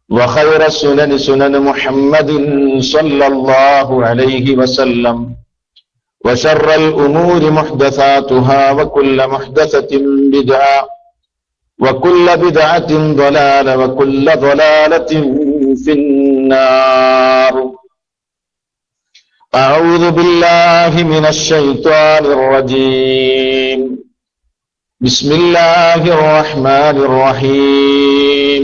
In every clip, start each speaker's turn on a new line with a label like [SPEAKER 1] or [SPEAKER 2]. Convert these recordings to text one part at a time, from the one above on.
[SPEAKER 1] وخير السنن سنن محمد صلى الله عليه وسلم وشر الأمور محدثاتها وكل محدثة بدعة وكل بدعة ضلالة وكل ضلالة في النار. أعوذ بالله من الشيطان الرجيم. بسم الله الرحمن الرحيم.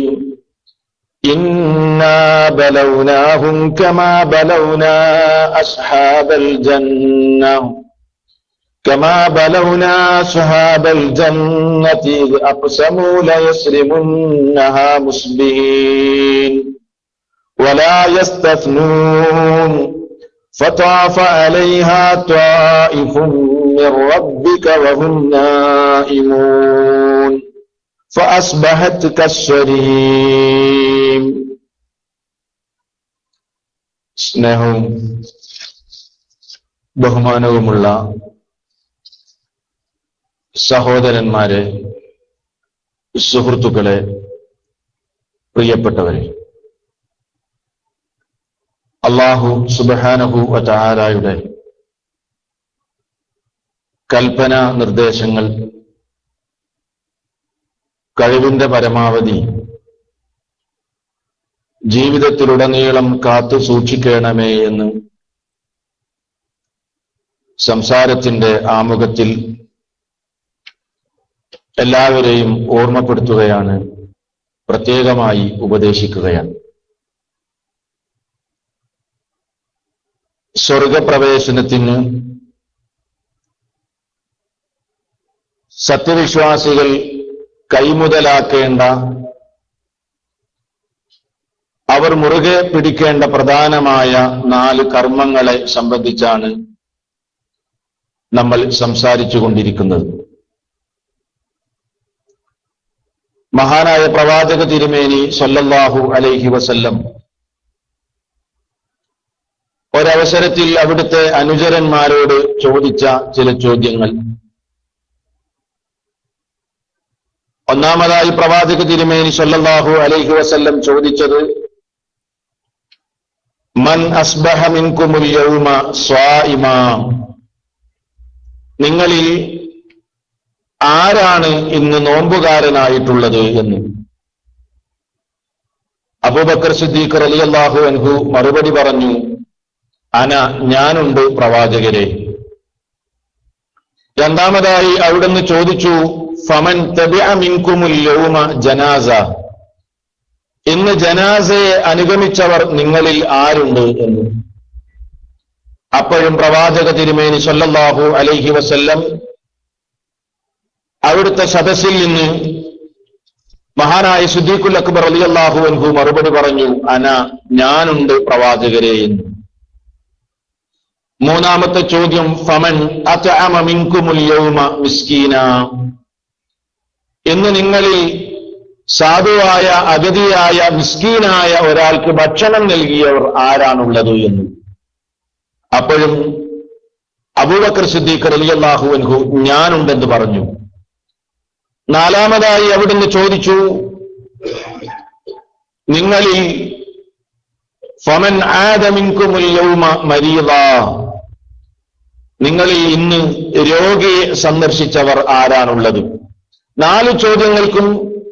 [SPEAKER 1] إنا بلوناهم كما بلونا أصحاب الجنة إذ أقسموا ليصرمنها مصبحين ولا يستثنون فطاف عليها طائف من ربك وهم نائمون فأصبحت كالصريم. സ്നേഹവും ബഹുമാനവുമുള്ള സഹോദരന്മാരെ, സുഹൃത്തുക്കളെ, പ്രിയപ്പെട്ടവരെ, അല്ലാഹു സുബ്ഹാനഹു വ തആലയുടെ കൽപ്പന നിർദ്ദേശങ്ങൾ കഴിവിന്റെ പരമാവധി ജീവിതത്തിലുടനീളം കാത്തു സൂക്ഷിക്കണമേ എന്ന് സംസാരത്തിന്റെ ആമുഖത്തിൽ എല്ലാവരെയും ഓർമ്മപ്പെടുത്തുകയാണ്, പ്രത്യേകമായി ഉപദേശിക്കുകയാണ്. സ്വർഗപ്രവേശനത്തിന് സത്യവിശ്വാസികൾ കൈമുതലാക്കേണ്ട, അവർ മുറുകെ പിടിക്കേണ്ട പ്രധാനമായ 4 കർമ്മങ്ങളെ സംബന്ധിച്ചാണ് നമ്മൾ സംസാരിച്ചു കൊണ്ടിരിക്കുന്നത്. മഹാനായ പ്രവാചക തിരുമേനി സ്വല്ലല്ലാഹു അലൈഹി വസല്ലം ഒരവസരത്തിൽ അവിടുത്തെ അനുചരന്മാരോട് ചോദിച്ച ചില ചോദ്യങ്ങൾ. ഒന്നാമതായി പ്രവാചക തിരുമേനി സ്വല്ലല്ലാഹു അലൈഹി വസല്ലം ചോദിച്ചത്, മൻ അസ്ബഹ മിൻകുമുൽ യൗമ സ്വാഇമാ, നിങ്ങളിൽ ആരാണ് ഇന്ന് നോമ്പുകാരനായിട്ടുള്ളത് എന്ന്. അബൂബക്കർ സിദ്ദീഖ് റളിയല്ലാഹു അൻഹു മറുപടി പറഞ്ഞു, ഞാനുണ്ട് പ്രവാചകരെ. രണ്ടാമതായി അവിടുന്ന് ചോദിച്ചു, ഫമൻ തബിഅ മിൻകുമുൽ യൗമ ജനാസ, ഇന്ന് ജനാസയെ അനുഗമിച്ചവർ നിങ്ങളിൽ ആരുണ്ട് എന്ന്. അപ്പോഴും പ്രവാചക തിരുമേനി സ്വല്ലല്ലാഹു അലൈഹി വസല്ലം അവിടുത്തെ സദസ്സിൽ നിന്ന് മഹാനായ സിദ്ദീഖുൽ അക്ബർ റളിയല്ലാഹു അൻഹു മറുപടി പറഞ്ഞു, ഞാനുണ്ട് പ്രവാചകരെ എന്ന്. മൂന്നാമത്തെ ചോദ്യം, ഫമൻ അത്അമ മിൻകുമുൽ യൗമ മിസ്കീന, ഇന്ന് നിങ്ങളിൽ സാധുവായ, അഗതിയായ, മിസ്കീനായ ഒരാൾക്ക് ഭക്ഷണം നൽകിയവർ ആരാണുള്ളത് എന്ന്. അപ്പോഴും അബൂബക്കർ സിദ്ദീഖ് റളിയല്ലാഹു അൻഹു ഞാനുണ്ടെന്ന് പറഞ്ഞു. നാലാമതായി അവിടുന്ന് ചോദിച്ചു, നിങ്ങളിൽ ഫമൻ ആദ മിൻകുമുൽ യൗമ മരീദ, നിങ്ങളിൽ ഇന്ന് രോഗിയെ സന്ദർശിച്ചവർ ആരാണുള്ളത്. 4 ചോദ്യങ്ങൾക്കും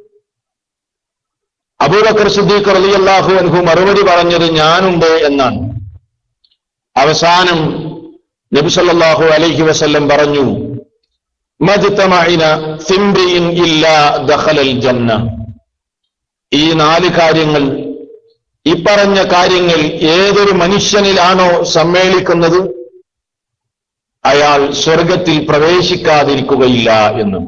[SPEAKER 1] അബൂബക്കർ സിദ്ദീഖ് റളിയല്ലാഹു അൻഹു മറുപടി പറഞ്ഞത് ഞാനുണ്ട് എന്നാണ്. അവസാനം നബി സല്ലല്ലാഹു അലൈഹി വസല്ലം പറഞ്ഞു, മജ്തമഇന ഫിംറിഇൻ ഇല്ലാ ദഖലൽ ജന്ന, ഈ 4 കാര്യങ്ങൾ, ഈ പറഞ്ഞ കാര്യങ്ങൾ ഏതൊരു മനുഷ്യനിലാണോ സമ്മേളിക്കുന്നത് അയാൾ സ്വർഗത്തിൽ പ്രവേശിക്കാതിരിക്കുകയില്ല എന്നും.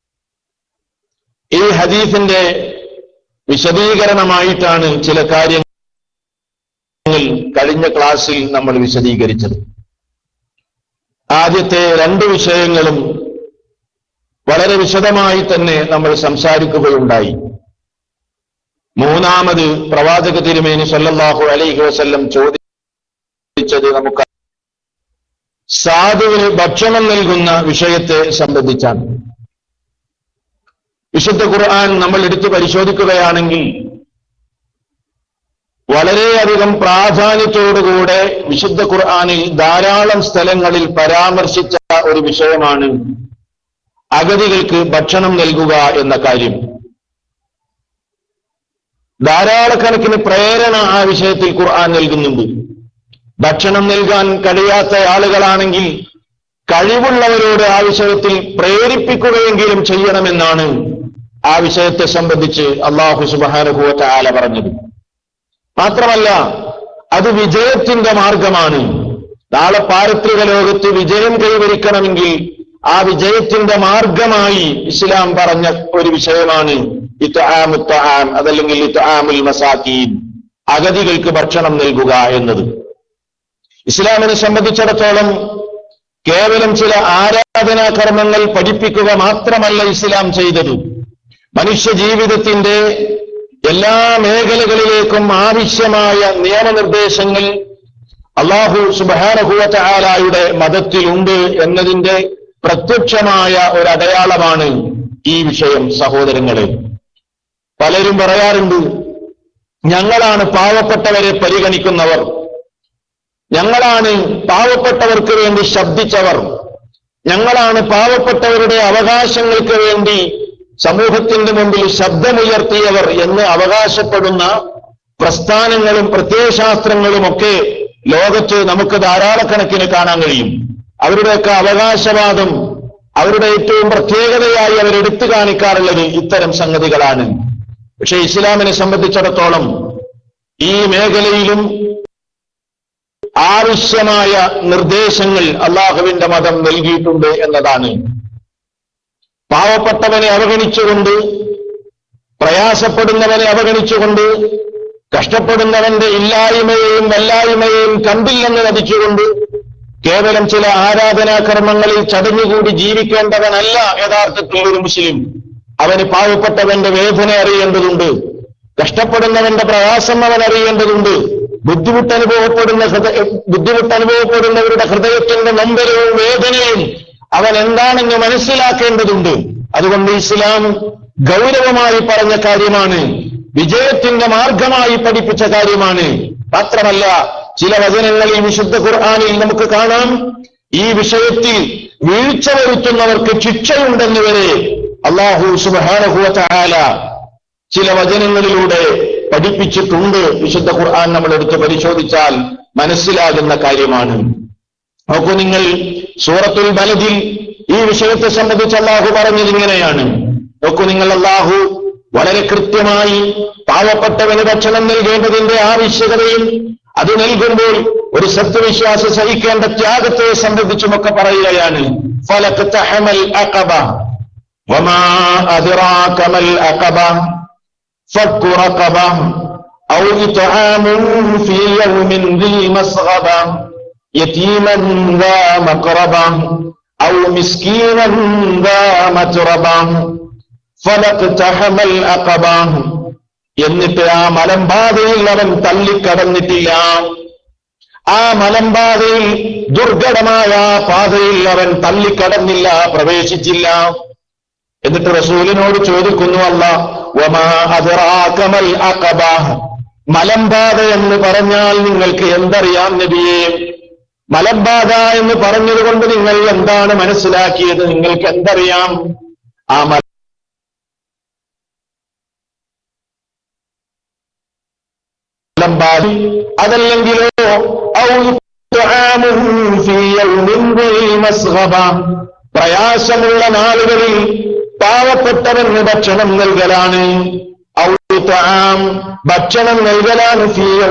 [SPEAKER 1] ഈ ഹദീസിന്റെ വിശദീകരണമായിട്ടാണ് ചില കാര്യങ്ങൾ കഴിഞ്ഞ ക്ലാസ്സിൽ നമ്മൾ വിശദീകരിച്ചത്. ആദ്യത്തെ 2 വിഷയങ്ങളും വളരെ വിശദമായി തന്നെ നമ്മൾ സംസാരിക്കുകയുണ്ടായി. മൂന്നാമത് പ്രവാചക തിരുമേനി സല്ലല്ലാഹു അലൈഹി വസല്ലം ചോദിച്ചത് നമുക്ക് സാധുവിന് ഭക്ഷണം നൽകുന്ന വിഷയത്തെ സംബന്ധിച്ചാണ്. വിശുദ്ധ ഖുർആൻ നമ്മൾ എടുത്തു പരിശോധിക്കുകയാണെങ്കിൽ വളരെയധികം പ്രാധാന്യത്തോടുകൂടെ വിശുദ്ധ ഖുർആനിൽ ധാരാളം സ്ഥലങ്ങളിൽ പരാമർശിച്ച ഒരു വിഷയമാണ് അഗതികൾക്ക് ഭക്ഷണം നൽകുക എന്ന കാര്യം. ധാരാളക്കണക്കിന് പ്രേരണ ആ വിഷയത്തിൽ ഖുർആൻ നൽകുന്നുണ്ട്. ഭക്ഷണം നൽകാൻ കഴിയാത്ത ആളുകളാണെങ്കിൽ കഴിവുള്ളവരോട് ആ വിഷയത്തിൽ പ്രേരിപ്പിക്കുകയെങ്കിലും ചെയ്യണമെന്നാണ് ആ വിഷയത്തെ സംബന്ധിച്ച് അല്ലാഹു സുബ്ഹാനഹു വ തആല പറഞ്ഞത്. മാത്രമല്ല, അത് വിജയത്തിന്റെ മാർഗമാണ്. നാളെ പാരത്രിക ലോകത്ത് വിജയം കൈവരിക്കണമെങ്കിൽ ആ വിജയത്തിന്റെ മാർഗമായി ഇസ്ലാം പറഞ്ഞ ഒരു വിഷയമാണ് ഇത്ആമുത് തആം, അതല്ലെങ്കിൽ ഇത്ആമുൽ മസാകീൻ, അഗതികൾക്ക് ഭക്ഷണം നൽകുക എന്നത്. ഇസ്ലാമിനെ സംബന്ധിച്ചിടത്തോളം കേവലം ചില ആരാധനാ കർമ്മങ്ങൾ പഠിപ്പിക്കുക മാത്രമല്ല ഇസ്ലാം ചെയ്തത്. മനുഷ്യ ജീവിതത്തിന്റെ എല്ലാ മേഖലകളിലേക്കും ആവശ്യമായ നിയമനിർദ്ദേശങ്ങൾ അല്ലാഹു സുബ്ഹാനഹു വ തആലയുടെ മതത്തിലുണ്ട് എന്നതിന്റെ പ്രത്യക്ഷമായ ഒരു അടയാളമാണ് ഈ വിഷയം. സഹോദരങ്ങളെ, പലരും പറയാറുണ്ട്, ഞങ്ങളാണ് പാവപ്പെട്ടവരെ പരിഗണിക്കുന്നവർ, ഞങ്ങളാണ് പാവപ്പെട്ടവർക്ക് വേണ്ടി ശബ്ദിച്ചവർ, ഞങ്ങളാണ് പാവപ്പെട്ടവരുടെ അവകാശങ്ങൾക്ക് വേണ്ടി സമൂഹത്തിന്റെ മുമ്പിൽ ശബ്ദമുയർത്തിയവർ എന്ന് അവകാശപ്പെടുന്ന പ്രസ്ഥാനങ്ങളും പ്രത്യയശാസ്ത്രങ്ങളുമൊക്കെ ലോകത്ത് നമുക്ക് ധാരാളക്കണക്കിന് കാണാൻ കഴിയും. അവരുടെയൊക്കെ അവകാശവാദം, അവരുടെ ഏറ്റവും പ്രത്യേകതയായി അവരെടുത്തു കാണിക്കാറുള്ളത് ഇത്തരം സംഗതികളാണ്. പക്ഷെ ഇസ്ലാമിനെ സംബന്ധിച്ചിടത്തോളം ഈ മേഖലയിലും ആവശ്യമായ നിർദ്ദേശങ്ങൾ അള്ളാഹുവിന്റെ മതം നൽകിയിട്ടുണ്ട് എന്നതാണ്. പാവപ്പെട്ടവനെ അവഗണിച്ചുകൊണ്ട്, പ്രയാസപ്പെടുന്നവനെ അവഗണിച്ചുകൊണ്ട്, കഷ്ടപ്പെടുന്നവന്റെ ഇല്ലായ്മയെയും വല്ലായ്മയെയും കണ്ടില്ലെന്ന് നടിച്ചുകൊണ്ട് കേവലം ചില ആരാധനാകർമ്മങ്ങളിൽ ചടഞ്ഞുകൂടി ജീവിക്കേണ്ടവനല്ല യഥാർത്ഥത്തിൽ ഒരു മുസ്ലിം. അവന് പാവപ്പെട്ടവന്റെ വേദന അറിയേണ്ടതുണ്ട്, കഷ്ടപ്പെടുന്നവന്റെ പ്രയാസം അവൻ അറിയേണ്ടതുണ്ട്, ബുദ്ധിമുട്ടനുഭവപ്പെടുന്നവരുടെ ഹൃദയത്തിന്റെ നൊമ്പരവും വേദനയും അവൻ എന്താണെന്ന് മനസ്സിലാക്കേണ്ടതുണ്ട്. അതുകൊണ്ട് ഇസ്ലാം ഗൗരവമായി പറഞ്ഞ കാര്യമാണ്, വിജയത്തിന്റെ മാർഗമായി പഠിപ്പിച്ച കാര്യമാണ്. മാത്രമല്ല, ചില വചനങ്ങളിൽ വിശുദ്ധ ഖുർആനിൽ നമുക്ക് കാണാം, ഈ വിഷയത്തിൽ വീഴ്ച വരുത്തുന്നവർക്ക് ശിക്ഷയുണ്ടെന്ന് വരെ അല്ലാഹു സുബ്ഹാനഹു വ തആല ചില വചനങ്ങളിലൂടെ പഠിപ്പിച്ചിട്ടുണ്ട്. വിശുദ്ധ ഖുർആൻ നമ്മൾ എടുത്ത് പരിശോധിച്ചാൽ മനസ്സിലാകുന്ന കാര്യമാണ്. നോക്കൂ നിങ്ങൾ, സൂറത്തുൽ ബലദിൽ ഈ വിഷയത്തെ സംബന്ധിച്ച് അല്ലാഹു പറഞ്ഞത് ഇങ്ങനെയാണ്. നോക്കൂ നിങ്ങൾ, അല്ലാഹു വളരെ കൃത്യമായി പാവപ്പെട്ടവന് ഭക്ഷണം നൽകേണ്ടതിന്റെ ആവശ്യകതയും അത് നൽകുമ്പോൾ ഒരു സത്യവിശ്വാസി സഹിക്കേണ്ട ത്യാഗത്തെ സംബന്ധിച്ചുമൊക്കെ പറയുകയാണ്. ഫലഖ്തഹമൽ അഖബ വമാ അദ്റാക മൽ അഖബ ഫക്കു റഖബ ഔ ഇത്ആമുൻ ഫീ യൗമിൻ ദീ മസ്ഗബ യതീമൻ ദാ മഖറബ ഔ മിസ്കീനൻ ദാ മത്റബ ഫലഖ്തഹമൽ അഖബ. എന്നിട്ട് ആ മലമ്പാതയിൽ അവൻ തള്ളിക്കടന്നിട്ടില്ല, ആ മലമ്പാതയിൽ ദുർഘടമായ പാതയിൽ അവൻ തള്ളിക്കടന്നില്ല, പ്രവേശിച്ചില്ല. എന്നിട്ട് റസൂലിനോട് ചോദിക്കുന്നു അല്ലാഹ്, വമാ അദ്റാക മൽ അഖബ, മലമ്പാത എന്ന് പറഞ്ഞാൽ നിങ്ങൾക്ക് എന്തറിയാം നബിയേ? മലമ്പാത എന്ന് പറഞ്ഞതുകൊണ്ട് നിങ്ങൾ എന്താണ് മനസ്സിലാക്കിയത്? നിങ്ങൾക്ക് എന്തറിയാം? ആ മലമ്പാതി അതല്ലെങ്കിലോ പ്രയാസമുള്ള നാളുകളിൽ പാവപ്പെട്ടവന് ഭക്ഷണം നൽകലാണ്, ഭക്ഷണം നൽകലാണ്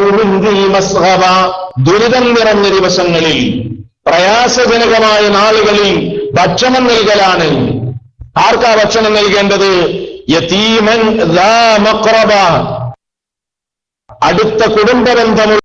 [SPEAKER 1] ദുരിതം നിറഞ്ഞ ദിവസങ്ങളിൽ, പ്രയാസജനകമായ നാളുകളിൽ ഭക്ഷണം നൽകലാണ്. ആർക്കാ ഭക്ഷണം നൽകേണ്ടത്? യതീമൻ ദാ മഖ്റബ, അടുത്ത കുടുംബബന്ധമുള്ള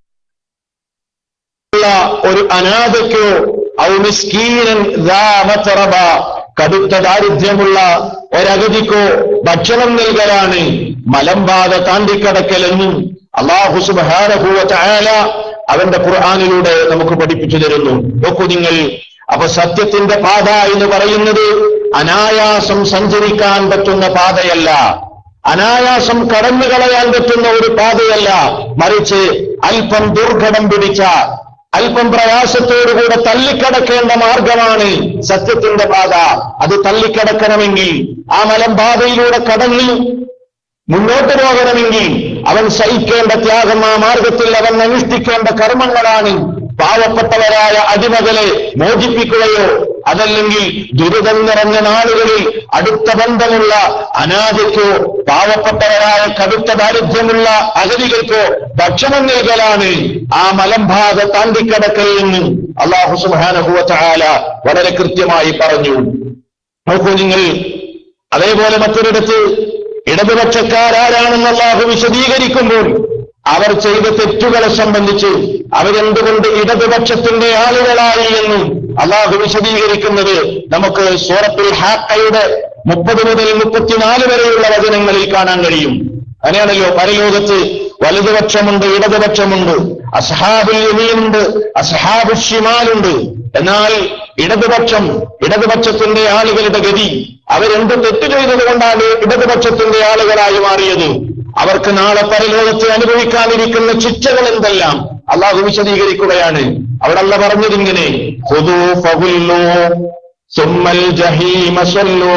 [SPEAKER 1] ഒരു അനാഥയ്ക്കോ, ഔ മിസ്കീനൻ ദാ മത്റബ, കടുത്ത ദാരിദ്ര്യമുള്ള ഒരഗതിക്കോ ഭക്ഷണം നൽകലാണ് മലമ്പാത താണ്ടിക്കടക്കലെന്നും അല്ലാഹു സുബ്ഹാനഹു വ തആല അവന്റെ ഖുർആനിലൂടെ നമുക്ക് പഠിപ്പിച്ചു തരുന്നു. നോക്കൂ നിങ്ങൾ, അപ്പൊ സത്യത്തിന്റെ പാത എന്ന് പറയുന്നത് അനായാസം സഞ്ചരിക്കാൻ പറ്റുന്ന പാതയല്ല. അനായാസം കടന്നുകളയാൻ പറ്റുന്ന ഒരു പാതയല്ല, മറിച്ച് അല്പം ദുർഘടം പിടിച്ച, അല്പം പ്രയാസത്തോടുകൂടെ തള്ളിക്കടക്കേണ്ട മാർഗമാണ് സത്യത്തിന്റെ പാത. അത് തള്ളിക്കടക്കണമെങ്കിൽ, ആ മലമ്പാതയിലൂടെ കടന്ന് മുന്നോട്ട് പോകണമെങ്കിൽ അവൻ സഹിക്കേണ്ട ത്യാഗം, ആ മാർഗത്തിൽ അവൻ അനുഷ്ഠിക്കേണ്ട കർമ്മങ്ങളാണ് പാവപ്പെട്ടവരായ അടിമകളെ മോചിപ്പിക്കുകയോ അതല്ലെങ്കിൽ ദുരിതം നിറഞ്ഞ നാളുകളിൽ അടുത്ത ബന്ധമുള്ള അനാഥയ്ക്കോ പാവപ്പെട്ടവരായ കടുത്ത ദാരിദ്ര്യമുള്ള അഗതികൾക്കോ ഭക്ഷണം നൽകലാണ് ആ മലമ്പാത താണ്ടിക്കടക്കൽ എന്ന് അല്ലാഹു സുബ്ഹാനഹു വ തആല വളരെ കൃത്യമായി പറഞ്ഞു. നോക്കൂ നിങ്ങൾ, അതേപോലെ മറ്റൊരിടത്ത് ഇടതുപക്ഷക്കാരാരാണെന്ന് അല്ലാഹു വിശദീകരിക്കുമ്പോൾ അവർ ചെയ്ത തെറ്റുകളെ സംബന്ധിച്ച് അവരെന്തുകൊണ്ട് ഇടതുപക്ഷത്തിന്റെ ആളുകളായി എന്നും അല്ലാഹു വിശദീകരിക്കുന്നത് നമുക്ക് സൂറത്തുൽ ഹാഖയുടെ 30 മുതൽ 34 വരെയുള്ള വചനങ്ങളിൽ കാണാൻ കഴിയും. അങ്ങനെയാണല്ലോ, പരലോകത്ത് വലതുപക്ഷമുണ്ട്, ഇടതുപക്ഷമുണ്ട്, അസ്ഹാബുൽ യമീനുണ്ട്, അസ്ഹാബുൽ ശിമാലുണ്ട്. എന്നാൽ ഇടതുപക്ഷത്തിന്റെ ആളുകളുടെ ഗതി, അവരെന്ത് തെറ്റ് ചെയ്തതുകൊണ്ടാണ് ഇടതുപക്ഷത്തിന്റെ ആളുകളായി മാറിയത്, അവർക്ക് നാളെ പരലോകത്ത് അനുഭവിക്കാനിരിക്കുന്ന ശിക്ഷകൾ എന്തെല്ലാം അല്ലാഹു വിശദീകരിക്കുകയാണ്. അവിടെ അല്ലാഹു പറഞ്ഞതിങ്ങനെ, ഖുദൂ ഫഗുല്ലൂ സുമ്മൽ ജഹീമ സല്ലൂ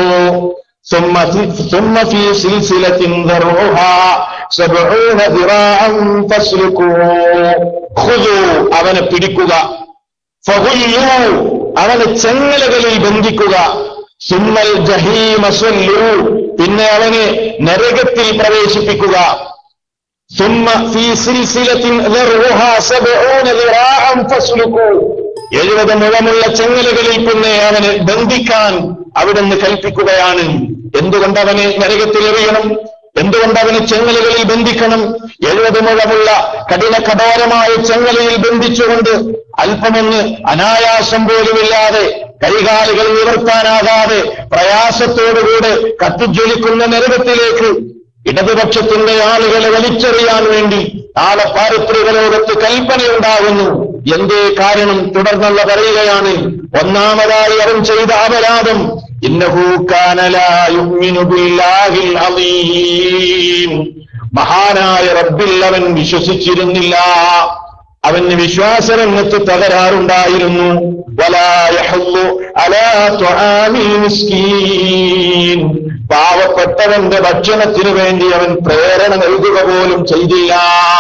[SPEAKER 1] സുമ്മ ഫീ സിൽസിലത്തിൻ ദർഉഹാ 70 ദിറാഅൻ ഫസ്ലുകൂ. ഖുദൂ, അവനെ പിടിക്കുക, ഫഗുല്ലൂ, അവനെ ചെങ്ങലകളിൽ ബന്ധിക്കുക, സുമ്മൽ ജഹീമ സല്ലൂ, പിന്നെ അവനെ നരകത്തിൽ പ്രവേശിപ്പിക്കുക, സുമ്മ ഫീ സിൽസിലത്തിൻ ദർഉഹാ 70 ദിറാഅൻ ഫസ്ലുകൂ, 70 മുഴമുള്ള ചെങ്ങലകളിൽ പിന്നെ അവനെ ബന്ധിക്കാൻ അവിടുന്ന് കൽപ്പിക്കുകയാണ്. എന്തുകൊണ്ട് അവനെ നരകത്തിൽ എറിയണം? എന്തുകൊണ്ട് അവനെ ചെങ്ങലകളിൽ ബന്ധിക്കണം? 70 മുഴമുള്ള കഠോരമായ ചെങ്ങലയിൽ ബന്ധിച്ചുകൊണ്ട് അല്പമൊന്ന് അനായാസം പോലുമില്ലാതെ, കൈകാലുകൾ നിവർത്താനാകാതെ പ്രയാസത്തോടുകൂടെ കത്തിജ്വലിക്കുന്ന നരകത്തിലേക്ക് ഇടതുപക്ഷത്തിന്റെ ആളുകളെ വലിച്ചെറിയാൻ വേണ്ടി നാളെ പാരിത്രിക ലോകത്ത് കൽപ്പനയുണ്ടാകുന്നു. എന്തേ കാരണം? തുടർന്നുള്ള പറയുകയാണ്, ഒന്നാമതായി അവൻ ചെയ്ത അപരാധം, ഇന്നഹു കാന ലാ യുഅ്മിനു ബില്ലാഹിൽ അളീം, മഹാനായ റബ്ബിൽ അവൻ വിശ്വസിച്ചിരുന്നില്ല, അവന് വിശ്വാസരംഗത്ത് തകരാറുണ്ടായിരുന്നു. വലാ യഹുല്ലു അലാ തുആമിൽ മിസ്കീൻ, പാവപ്പെട്ടവന്റെ ഭക്ഷണത്തിനു വേണ്ടി അവൻ പ്രേരണ നൽകുക പോലും ചെയ്തില്ല.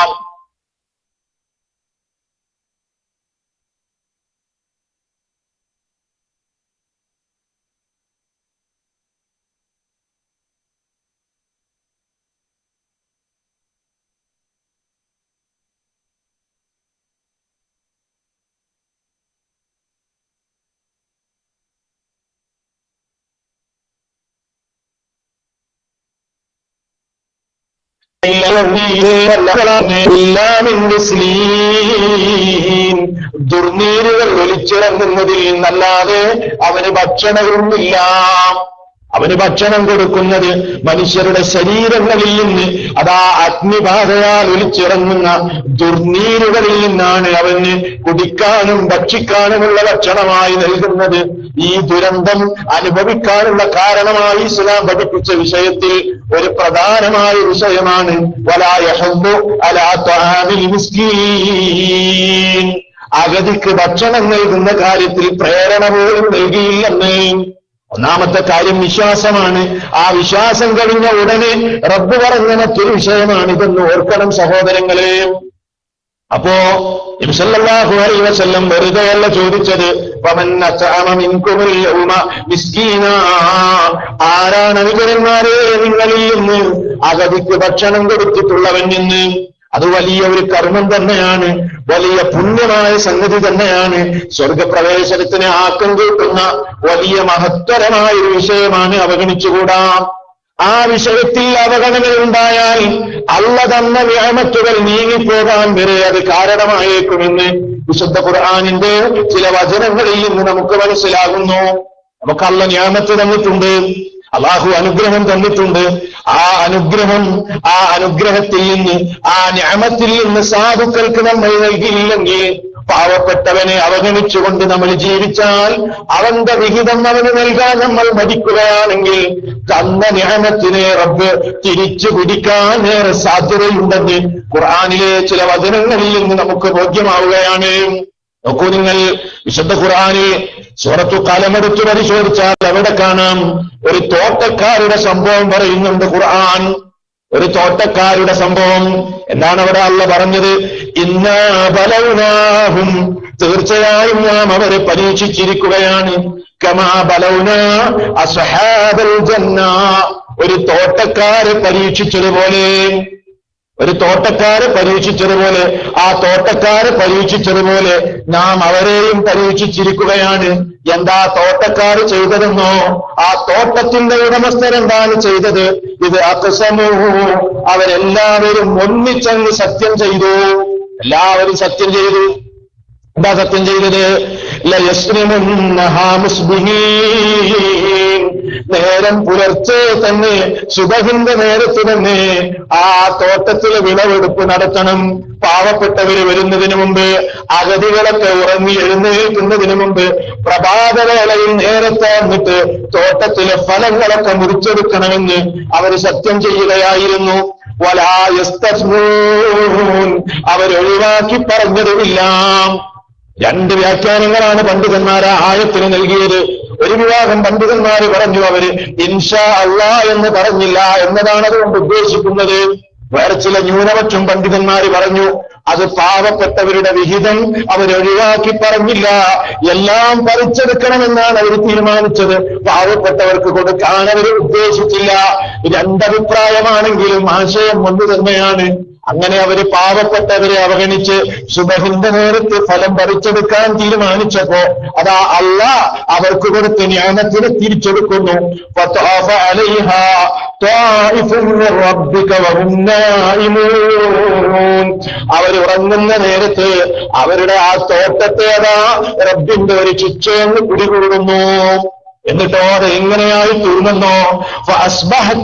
[SPEAKER 1] ദുർനീരുകൾ ഒലിച്ചിറങ്ങുന്നതിൽ നിന്നല്ലാതെ അവന് ഭക്ഷണവുമില്ല. അവന് ഭക്ഷണം കൊടുക്കുന്നത് മനുഷ്യരുടെ ശരീരങ്ങളിൽ നിന്ന്, അതാ അഗ്നിബാധയാൽ ഒലിച്ചിറങ്ങുന്ന ദുർനീരുകളിൽ നിന്നാണ് അവന് കുടിക്കാനും ഭക്ഷിക്കാനുമുള്ള ഭക്ഷണമായി നൽകുന്നത്. ഈ ദുരന്തം അനുഭവിക്കാനുള്ള കാരണമായി ഇസ്ലാം പഠിപ്പിച്ച വിഷയത്തിൽ ഒരു പ്രധാനമായ വിഷയമാണ് വലാ യഹുദ്ദു അലാ തുആമിൽ മിസ്കീൻ, അഗതിക്ക് ഭക്ഷണം നൽകുന്ന കാര്യത്തിൽ പ്രേരണ പോലും നൽകിയില്ലെന്ന്. ഒന്നാമത്തെ കാര്യം വിശ്വാസമാണ്. ആ വിശ്വാസം കഴിഞ്ഞ ഉടനെ റബ്ബ് പറഞ്ഞ മറ്റൊരു വിഷയമാണിതെന്ന് ഓർക്കണം സഹോദരങ്ങളെ. അപ്പോ നബി സല്ലല്ലാഹു അലൈഹി വസല്ലം വെറുതെയല്ല ചോദിച്ചത്, ഫമൻ അത്അമ മിൻകുമുൽ യൗമ മിസ്കീനാ, ആരാണ് അനുചരന്മാരെ നിങ്ങളിൽ നിന്ന് അഗതിക്ക് ഭക്ഷണം കൊടുത്തിട്ടുള്ളവൻ എന്ന്. അത് വലിയ ഒരു കർമ്മം തന്നെയാണ്, വലിയ പുണ്യമായ സംഗതി തന്നെയാണ്, സ്വർഗപ്രവേശനത്തിന് ആക്കം കൂട്ടുന്ന വലിയ മഹത്തരമായ ഒരു വിഷയമാണ്, അവഗണിച്ചുകൂടാ. ആ വിഷയത്തിൽ അവഗണനയുണ്ടായാൽ അല്ലാഹു തന്ന നിഅമത്തുകൾ നീങ്ങിപ്പോകാൻ വരെ അത് കാരണമായേക്കുമെന്ന് വിശുദ്ധ ഖുർആനിന്റെ ചില വചനങ്ങളിൽ നിന്ന് നമുക്ക് മനസ്സിലാകുന്നു. നമുക്ക് അല്ലാഹു നിഅമത്ത് തന്നിട്ടുണ്ട്, അള്ളാഹു അനുഗ്രഹം തന്നിട്ടുണ്ട്. ആ അനുഗ്രഹത്തിൽ നിന്ന്, ആ നിഅമത്തിൽ നിന്ന് സാധുക്കൾക്ക് നമ്മൾ നൽകിയില്ലെങ്കിൽ, പാവപ്പെട്ടവനെ അവഗണിച്ചുകൊണ്ട് നമ്മൾ ജീവിച്ചാൽ, അവന്റെ വിഹിതം അവന് നൽകാൻ നമ്മൾ മടിക്കുകയാണെങ്കിൽ, തന്ന നിഅമത്തിനെ റബ്ബ് തിരിച്ചു പിടിക്കാൻ ഏറെ സാധ്യതയുണ്ടെന്ന് ഖുർആനിലെ ചില വചനങ്ങളിൽ നിന്ന് നമുക്ക് ബോധ്യമാവുകയാണ്. നോക്കൂ നിങ്ങൾ, വിശുദ്ധ ഖുർആനിൽ സൂറത്തു ഖലം എടുത്തു പരിശോധിച്ചാൽ അവിടെ കാണാം ഒരു തോട്ടക്കാരുടെ സംഭവം പറയുന്നുണ്ട് ഖുർആൻ. ഒരു തോട്ടക്കാരുടെ സംഭവം. എന്താണ് അവിടെ അല്ലാഹ് പറഞ്ഞത്? ഇന്നാ ബലൗനാഹും, തീർച്ചയായും നാം അവരെ പരീക്ഷിച്ചിരിക്കുകയാണ്. കമാ ബലൗനാ അസ്ഹാബൽ ജന്ന, ഒരു തോട്ടക്കാരെ പരീക്ഷിച്ചതുപോലെ, ഒരു തോട്ടക്കാരെ പരീക്ഷിച്ചതുപോലെ, ആ തോട്ടക്കാരെ പരീക്ഷിച്ചതുപോലെ നാം അവരെയും പരീക്ഷിച്ചിരിക്കുകയാണ്. എന്താ തോട്ടക്കാർ ചെയ്തതെന്നോ? ആ തോട്ടത്തിന്റെ ഉടമസ്ഥൻ എന്താണ് ചെയ്തത്? ഇത് അഖ്സമൂ, അവരെല്ലാവരും ഒന്നിച്ചങ്ങ് സത്യം ചെയ്തു. എല്ലാവരും സത്യം ചെയ്തു. എന്താ സത്യം ചെയ്തത്? ലയസ്രിമുന്നഹാ മുസ്ബിഹീൻ, നേരം പുലർച്ചെ തന്നെ, സുബഹിന്റെ നേരത്ത് തന്നെ ആ തോട്ടത്തിലെ വിളവെടുപ്പ് നടത്തണം. പാവപ്പെട്ടവര് വരുന്നതിന് മുമ്പ്, അഗതികളൊക്കെ ഉറങ്ങി എഴുന്നേൽക്കുന്നതിന് മുമ്പ്, പ്രഭാതവേളയിൽ നേരത്തെ വന്നിട്ട് തോട്ടത്തിലെ ഫലങ്ങളൊക്കെ മുറിച്ചെടുക്കണമെന്ന് അവർ സത്യം ചെയ്യുകയായിരുന്നു. വലാ യസ്തസ്മൂൻ, അവരൊഴിവാക്കി പറഞ്ഞതുമില്ല. രണ്ട് വ്യാഖ്യാനങ്ങളാണ് പണ്ഡിതന്മാർ ആ ആയത്തിന് നൽകിയത്. ഒരു വിഭാഗം പണ്ഡിതന്മാർ പറഞ്ഞു അവര് ഇൻഷാ അല്ലാഹ് എന്ന് പറഞ്ഞില്ല എന്നതാണ് അതുകൊണ്ട് ഉദ്ദേശിക്കുന്നത്. വേറെ ചില ന്യൂനപക്ഷം പണ്ഡിതന്മാര് പറഞ്ഞു അത് പാവപ്പെട്ടവരുടെ വിഹിതം അവരൊഴിവാക്കി പറഞ്ഞില്ല, എല്ലാം പറിച്ചെടുക്കണമെന്നാണ് അവർ തീരുമാനിച്ചത്. പാവപ്പെട്ടവർക്ക് കൊടുക്കാൻ അവർ ഉദ്ദേശിച്ചില്ല. രണ്ടഭിപ്രായമാണെങ്കിലും ആശയം ഒന്ന് തന്നെയാണ്. അങ്ങനെ അവര് പാവപ്പെട്ടവരെ അവഗണിച്ച് സുബഹിന്റെ നേരത്ത് ഫലം പറിച്ചെടുക്കാൻ തീരുമാനിച്ചപ്പോ അതാ അല്ലാഹ് അവർക്ക് കൊടുത്ത നിഅമത്തിനെ തിരിച്ചെടുക്കുന്നു. ഫതഅഫ അലൈഹാ ത്വാഇഫുൻ മിർ റബ്ബിക വഹും നായിമൂൻ, അവർ ഉറങ്ങുന്ന നേരത്ത് അവരുടെ ആ തോട്ടത്തെ അതാ റബ്ബിന്റെ ഒരു ശിക്ഷയെന്ന് പിടികൂടുന്നു. എന്നിട്ടോ അത് എങ്ങനെയായി തീർന്നോ? ഫഅസ്ബഹത്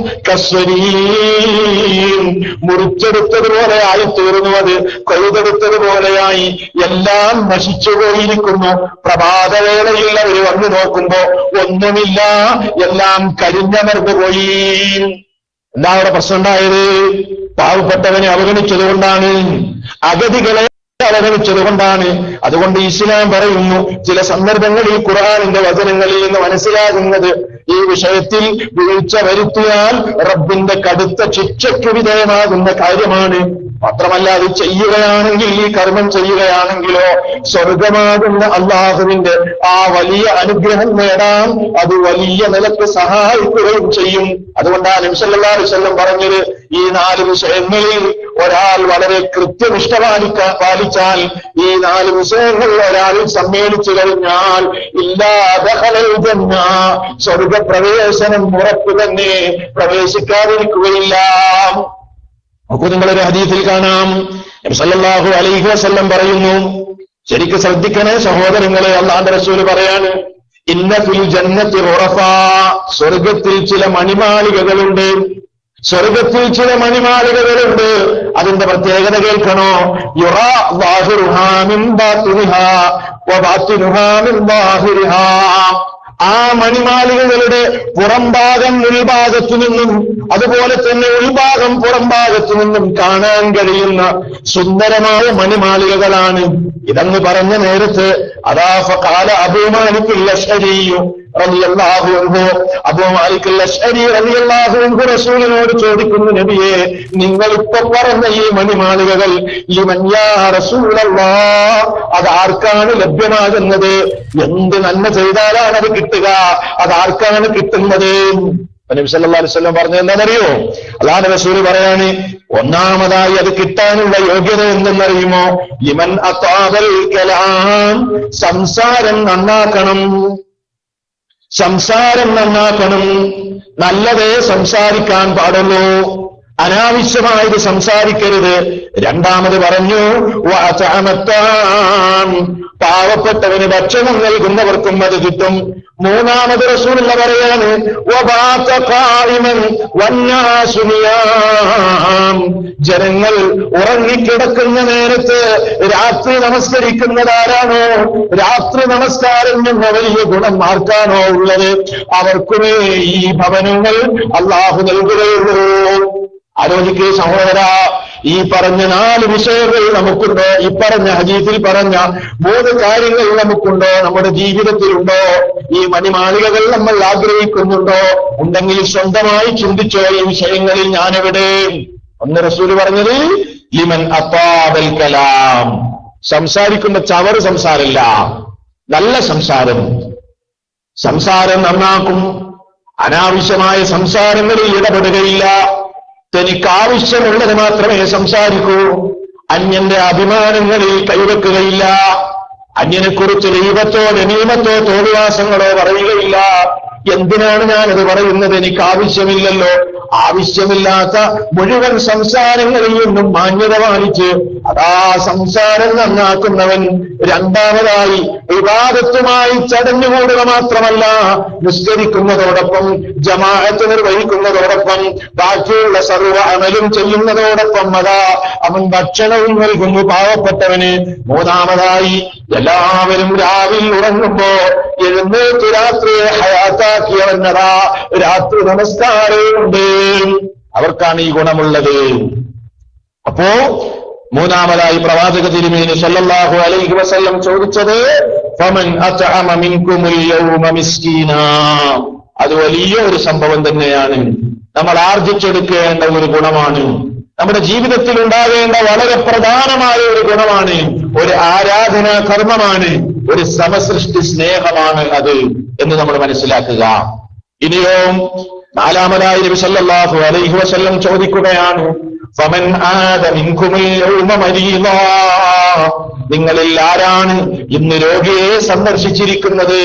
[SPEAKER 1] കസ്വരീം, മുറിച്ചെടുത്തതുപോലെ ആയി തീർന്നു. അത് കൊയ്തെടുത്തതുപോലെയായി എല്ലാം നശിച്ചുപോയിരിക്കുന്നു. പ്രഭാതവേളയിൽ അവർ വന്നു നോക്കുമ്പോ ഒന്നുമില്ല, എല്ലാം കരിഞ്ഞമർന്നു പോയി. എന്താ അവിടെ പ്രശ്നം ഉണ്ടായത്? പാവപ്പെട്ടവനെ അവഗണിച്ചതുകൊണ്ടാണ്, അഗതികളെ അവഗണിച്ചതുകൊണ്ടാണ്. അതുകൊണ്ട് ഇസ്ലാം പറയുന്നു, ചില സന്ദർഭങ്ങളിൽ ഖുർആനിന്റെ വചനങ്ങളിൽ നിന്ന് മനസ്സിലാകുന്നത് ഈ വിഷയത്തിൽ വീഴ്ച വരുത്തിയാൽ റബ്ബിന്റെ കടുത്ത ശിക്ഷയ്ക്ക് വിധേയമാകുന്ന കാര്യമാണ്. മാത്രമല്ല അത് ചെയ്യുകയാണെങ്കിൽ, ഈ കർമ്മം ചെയ്യുകയാണെങ്കിലോ സ്വർഗമാകുന്ന അള്ളാഹുവിന്റെ ആ വലിയ അനുഗ്രഹം നേടാൻ അത് വലിയ നിലക്ക് സഹായിക്കുകയും ചെയ്യും. അതുകൊണ്ടാണ് നബി സല്ലല്ലാഹു അലൈഹി വസല്ലം പറഞ്ഞത്, ഈ 4 വിഷയങ്ങളിൽ ഒരാൾ വളരെ കൃത്യനിഷ്ഠ പാലിച്ചാൽ, ഈ 4 വിഷയങ്ങളിൽ ഒരാളിൽ സമ്മേളിച്ചു കഴിഞ്ഞാൽ ഇല്ലാ ദഖലൽ ജന്ന, സ്വർഗപ്രവേശനം ഉറപ്പ് തന്നെ, പ്രവേശിക്കാതിരിക്കുകയില്ല. അപ്പോൾ നിങ്ങളൊരു ഹദീസിൽ കാണാം നബി സല്ലല്ലാഹു അലൈഹി വസല്ലം പറയുന്നു, ശരിക്കും ശ്രദ്ധിക്കണേ സഹോദരങ്ങളെ, അല്ലാഹുവിന്റെ റസൂൽ പറയാണ്, ഇന്ന ഫിൽ ജന്നത്തി ഖുറഫാ, സ്വർഗത്തിൽ ചില മണിമാളികകളുണ്ട്. സ്വർഗത്തിൽ ചില മണിമാളികകളുണ്ട്. അതിന്റെ പ്രത്യേകത കേൾക്കണോ? യുറാ ളാഹിറുഹാ മിൻ ബാത്തിനിഹാ വബാത്തിനുഹാ മിൻ ളാഹിരിഹാ. ആ മണിമാളികകളുടെ പുറംഭാഗം ഉൾഭാഗത്തു നിന്നും അതുപോലെ തന്നെ ഉൾഭാഗം പുറംഭാഗത്തു നിന്നും കാണാൻ കഴിയുന്ന സുന്ദരമായ മണിമാളികകളാണ്. ഇതെന്ന് പറഞ്ഞ നേരത്ത് അതാ ഫഖാല അബൂ മാലിക് അൽ-അശ്അരി റളിയല്ലാഹു അൻഹു, അബൂ മാലിക് അൽ-അശ്അരി റളിയല്ലാഹു അൻഹു റസൂലിനോട് ചോദിക്കുന്നു, നബിയെ നിങ്ങൾ ഇപ്പൊ പറഞ്ഞ ഈ മണിമാളികകൾ ലിമൻ യാ റസൂലല്ലാഹ്, അത് ആർക്കാണ് ലഭ്യമാകുന്നത്? എന്ത് നന്മ ചെയ്താലാണ് അത് കിട്ടുക? അതാർക്കാണ് കിട്ടുന്നത്? നബി സല്ലല്ലാഹു അലൈഹി വസല്ലം പറഞ്ഞത് എന്താണെന്നറിയോ? അല്ലാഹുവിന്റെ റസൂൽ പറയാണ്, ഒന്നാമതായി അത് കിട്ടാനുള്ള യോഗ്യത എന്തെന്നറിയുമോ? ലിമൻ അതാബൽ കലാം, സംസാരം നന്നാക്കണം. സംസാരം നന്നാക്കണം, നല്ലതേ സംസാരിക്കാൻ പാടുള്ളൂ, അനാവശ്യമായത് സംസാരിക്കരുത്. രണ്ടാമത് പറഞ്ഞു വഅതഅമത്താൻ, പാവപ്പെട്ടവന് ഭക്ഷണം നൽകുന്നവർക്കും അത് കിട്ടും. മൂന്നാമത് റസൂലുള്ള പറയാണ് വബാത ഖായിമൻ വന്നാസു നിയാം, ജനങ്ങൾ ഉറങ്ങിക്കിടക്കുന്ന നേരത്ത് രാത്രി നമസ്കരിക്കുന്നതാരാണോ, രാത്രി നമസ്കാരം എന്ന വലിയ ഗുണം ആർക്കാണോ ഉള്ളത്, അവർക്കുമേ ഈ ഭവനങ്ങൾ അള്ളാഹു നൽകുകയുള്ളൂ. ആലോചിക്കേ സഹോദര, ഈ പറഞ്ഞ 4 വിഷയങ്ങൾ നമുക്കുണ്ടോ? ഈ പറഞ്ഞ ഹദീസിൽ പറഞ്ഞ 3 കാര്യങ്ങൾ നമുക്കുണ്ടോ? നമ്മുടെ ജീവിതത്തിലുണ്ടോ? ഈ മണിമാളികകൾ നമ്മൾ ആഗ്രഹിക്കുന്നുണ്ടോ? ഉണ്ടെങ്കിൽ സ്വന്തമായി ചിന്തിച്ചോ, ഈ വിഷയങ്ങളിൽ ഞാനെവിടെ? ഒന്ന് റസൂല് പറഞ്ഞത് ലിമൻ അത്താബൽ കലാം, സംസാരിക്കുന്ന ചവറ് സംസാരമില്ല, നല്ല സംസാരം. സംസാരം നന്നാക്കും. അനാവശ്യമായ സംസാരങ്ങളിൽ ഇടപെടുകയില്ല. തനിക്കാവശ്യമുള്ളത് മാത്രമേ സംസാരിക്കൂ. അന്യന്റെ അഭിമാനങ്ങളിൽ കൈവെക്കുകയില്ല. അന്യനെക്കുറിച്ച് ദൈവത്തോ നമീമത്തോ തോന്നിവാസങ്ങളോ പറയുകയില്ല. എന്തിനാണ് ഞാനത് പറയുന്നത്? എനിക്ക് ആവശ്യമില്ലല്ലോ. ആവശ്യമില്ലാത്ത മുഴുവൻ സംസാരങ്ങളിൽ നിന്നും മാന്യത പാലിച്ച് അതാ സംസാരം നന്നാക്കുന്നവൻ രണ്ടാമതായി ഇബാദത്തുമായി ചടഞ്ഞുകൂടുക മാത്രമല്ല, നിസ്കരിക്കുന്നതോടൊപ്പം ജമാഅത്ത് നിർവഹിക്കുന്നതോടൊപ്പം ബാക്കിയുള്ള സർവ്വ അമലും ചെയ്യുന്നതോടൊപ്പം അതാ അവൻ ഭക്ഷണവും നൽകുന്നു പാവപ്പെട്ടവന്. മൂന്നാമതായി എല്ലാവരും രാവിലെ ഉറങ്ങുമ്പോ എഴുന്നേറ്റ് രാത്രിയെ ഹയാത്താക്കിയവന്നതാ രാത്രി നമസ്കാരമുണ്ട്. അവർക്കാണ് ഈ ഗുണമുള്ളത്. അപ്പോ മൂന്നാമതായി പ്രവാചക തിരുമേനി സല്ലല്ലാഹു അലൈഹി വസല്ലം ചോദിച്ചത് ഫമൻ അത്അമ മിൻകുമുൽ യൗമ മിസ്കീനാ, അത് വലിയ ഒരു സംഭവം തന്നെയാണ്. നമ്മൾ ആർജിച്ചെടുക്കേണ്ട ഒരു ഗുണമാണ്. നമ്മുടെ ജീവിതത്തിൽ ഉണ്ടാകേണ്ട വളരെ പ്രധാനമായ ഒരു ഗുണമാണ്. ഒരു ആരാധനാ കർമ്മമാണ്. ഒരു സമസൃഷ്ടി സ്നേഹമാണ് അത് എന്ന് നമ്മൾ മനസ്സിലാക്കുക. ഇനിയോ നാലാമതായി നബി സല്ലല്ലാഹു അലൈഹി വസല്ലം ചോദിക്കുകയാണ് ഫമൻ ആദ മിൻകുമുൽ യൗമ മരീദാ, നിങ്ങളിൽ ആരാണ് ഇന്ന് രോഗിയെ സന്ദർശിച്ചിരിക്കുന്നത്?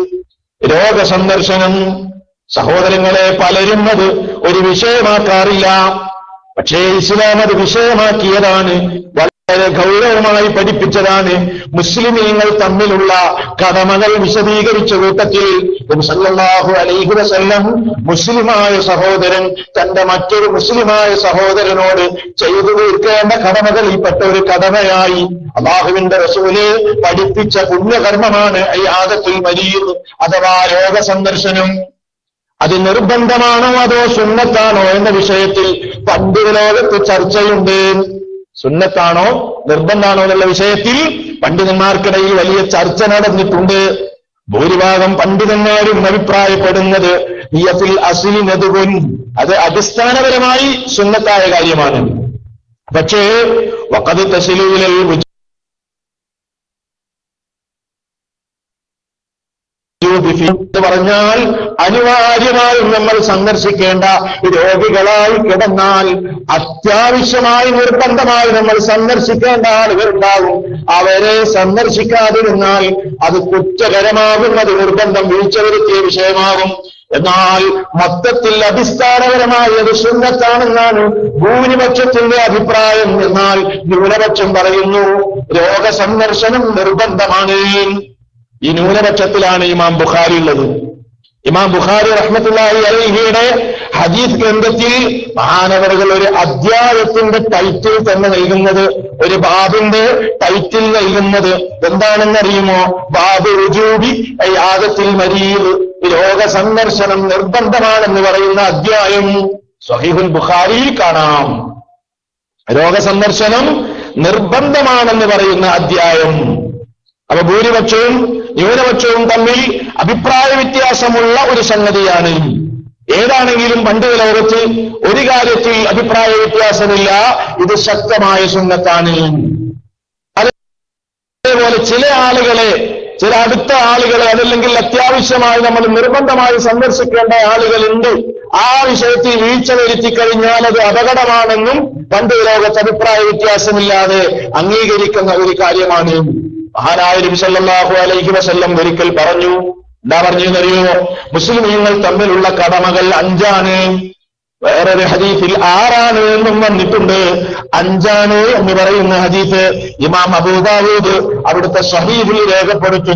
[SPEAKER 1] രോഗസന്ദർശനം സഹോദരങ്ങളെ, പലരും അത് ഒരു വിഷയമാക്കാറില്ല. പക്ഷേ ഇസ്ലാം അത് വിഷയമാക്കിയതാണ്, വളരെ ഗൗരവമായി പഠിപ്പിച്ചതാണ്. മുസ്ലിമീങ്ങൾ തമ്മിലുള്ള കടമകൾ വിശദീകരിച്ച കൂട്ടത്തിൽ സല്ലല്ലാഹു അലൈഹി വസല്ലം മുസ്ലിമായ സഹോദരൻ തന്റെ മറ്റൊരു മുസ്ലിമായ സഹോദരനോട് ചെയ്തു തീർക്കേണ്ട കടമകളിൽപ്പെട്ട ഒരു കടമയായി അല്ലാഹുവിന്റെ റസൂല് പഠിപ്പിച്ച പുണ്യകർമ്മമാണ് ഇആദത്തുൽ മരീദ് അഥവാ രോഗസന്ദർശനം. അത് നിർബന്ധമാണോ അതോ സുന്നത്താണോ എന്ന വിഷയത്തിൽ പണ്ഡിത ലോകത്ത് ചർച്ചയുണ്ട്. സുന്നത്താണോ നിർബന്ധാണോ എന്നുള്ള വിഷയത്തിൽ പണ്ഡിതന്മാർക്കിടയിൽ വലിയ ചർച്ച നടന്നിട്ടുണ്ട്. ഭൂരിഭാഗം പണ്ഡിതന്മാരും അഭിപ്രായപ്പെടുന്നത് യഫിൽ അസ്ലി നദുൻ, അത് അടിസ്ഥാനപരമായി സുന്നത്തായ കാര്യമാണ്. പക്ഷേ വഖദ് തസിലു ഇലൽ എന്ന് പറഞ്ഞാൽ അനിവാര്യമായും നമ്മൾ സന്ദർശിക്കേണ്ട രോഗികളായി കിടന്നാൽ അത്യാവശ്യമായി നിർബന്ധമായി നമ്മൾ സന്ദർശിക്കേണ്ട ആളുകളുണ്ടാകും. അവരെ സന്ദർശിക്കാതിരുന്നാൽ അത് കുറ്റകരമാകും, അത് നിർബന്ധം വീഴ്ച വരുത്തിയ വിഷയമാകും. എന്നാൽ മൊത്തത്തിൽ അടിസ്ഥാനപരമായി അത് സുന്നത്താണെന്നാണ് ഭൂരിപക്ഷത്തിന്റെ അഭിപ്രായം. എന്നാൽ ന്യൂനപക്ഷം പറയുന്നു രോഗസന്ദർശനം നിർബന്ധമാണ്. ഈ ന്യൂനപക്ഷത്തിലാണ് ഇമാം ബുഖാരി ഉള്ളത്. ഇമാം ബുഖാരി റഹ്മത്തുള്ളാഹി അലൈഹിയുടെ ഹദീസ് ഗ്രന്ഥത്തിൽ മഹാനവറുകൾ ഒരു അധ്യായത്തിന്റെ ടൈറ്റിൽ തന്നെ നൽകുന്നത്, ഒരു ബാബിന്റെ ടൈറ്റിൽ നൽകുന്നത് എന്താണെന്നറിയുമോ? ബാബ് വുജൂബി ഇആദത്തുൽ മരീദ്, രോഗസന്ദർശനം നിർബന്ധമാണെന്ന് പറയുന്ന അധ്യായം സ്വഹീഹുൽ ബുഖാരിയിൽ കാണാം. രോഗസന്ദർശനം നിർബന്ധമാണെന്ന് പറയുന്ന അധ്യായം. അപ്പൊ ഭൂരിപക്ഷവും ന്യൂനപക്ഷവും തമ്മിൽ അഭിപ്രായ വ്യത്യാസമുള്ള ഒരു സംഗതിയാണ്. ഏതാണെങ്കിലും പണ്ഡിത ലോകത്ത് ഒരു കാര്യത്തിൽ അഭിപ്രായ വ്യത്യാസമില്ല, ഇത് ശക്തമായ സുന്നത്താണ്. അതേപോലെ ചില ആളുകളെ, ചില അടുത്ത ആളുകളെ, അതല്ലെങ്കിൽ അത്യാവശ്യമായി നമ്മൾ നിർബന്ധമായി സന്ദർശിക്കേണ്ട ആളുകളുണ്ട്. ആ വിഷയത്തിൽ വീഴ്ച വരുത്തി കഴിഞ്ഞാൽ അത് അപകടമാണെന്നും പണ്ഡിത ലോകത്ത് അഭിപ്രായ വ്യത്യാസമില്ലാതെ അംഗീകരിക്കുന്ന ഒരു കാര്യമാണ്. മഹാനായ നബി സല്ലല്ലാഹു അലൈഹി വസല്ലം ഒരിക്കൽ പറഞ്ഞു, എന്താ പറഞ്ഞെന്നറിയോ? മുസ്ലിമീങ്ങൾ തമ്മിലുള്ള കടമകൾ 5 ആണ്. വേറൊരു ഹദീസിൽ 6 എന്നും വന്നിട്ടുണ്ട്, 5 എന്ന് പറയുന്ന ഹദീസ് ഇമാം അബൂ ദാവൂദ് അവിടുത്തെ സ്വഹീഹിൽ രേഖപ്പെടുത്തുന്നു.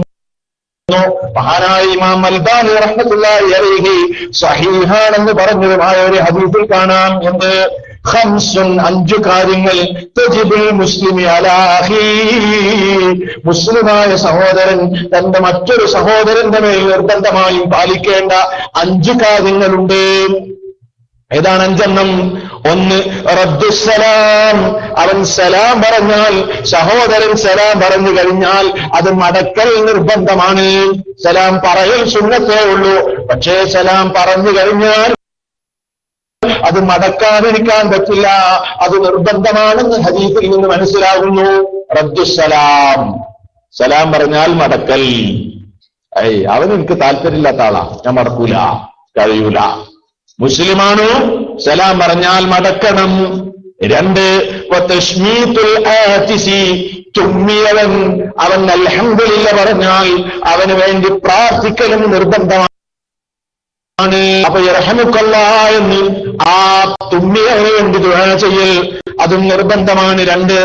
[SPEAKER 1] മഹാനായ ഇമാം അൽബാനി റഹ്മത്തുള്ളാഹി അലൈഹി സ്വഹീഹാണെന്ന് പറഞ്ഞതുമായ ഒരു ഹദീസിൽ കാണാം എന്ത്? 5 കാര്യങ്ങൾ തജിബുൽ മുസ്ലിമി അലാ അഖീഹി, മുസ്ലിമായ സഹോദരൻ തന്റെ മറ്റൊരു സഹോദരന്റെ മേൽ നിർബന്ധമായും പാലിക്കേണ്ട 5 കാര്യങ്ങളുണ്ട്. ഏതാണ് 5 1 റദ്ദുസ്സലാം, അവൻ സലാം പറഞ്ഞാൽ, സഹോദരൻ സലാം പറഞ്ഞു കഴിഞ്ഞാൽ അത് മടക്കൽ നിർബന്ധമാണ്. സലാം പറയൽ സുന്നത്തേ ഉള്ളൂ, പക്ഷേ സലാം പറഞ്ഞു കഴിഞ്ഞാൽ അത് മടക്കാതിരിക്കാൻ പറ്റില്ല, അത് നിർബന്ധമാണെന്ന് ഹദീസിൽ നിന്ന് മനസ്സിലാകുന്നു. റദ്ദുസ്സലാം, സലാം പറഞ്ഞാൽ മടക്കൽ. അവൻ എനിക്ക് താല്പര്യമില്ലാത്ത ആളാ, ഞാൻ മടക്കൂല, കഴിയൂല. മുസ്ലിമാണോ സലാം പറഞ്ഞാൽ മടക്കണം. 2 വതശ്മീതുൽ ആതിസി, തുമ്മിയവൻ അവൻ അൽഹംദുലില്ലാ പറഞ്ഞാൽ അവന് വേണ്ടി പ്രാർത്ഥിക്കലും നിർബന്ധമാണ്. അപ്പൊ യർഹമുക്കല്ലാഹ് എന്ന് ആ തുമ്മിയവന് വേണ്ടി ദുആ ചെയ്യൽ അതും നിർബന്ധമാണ്. 2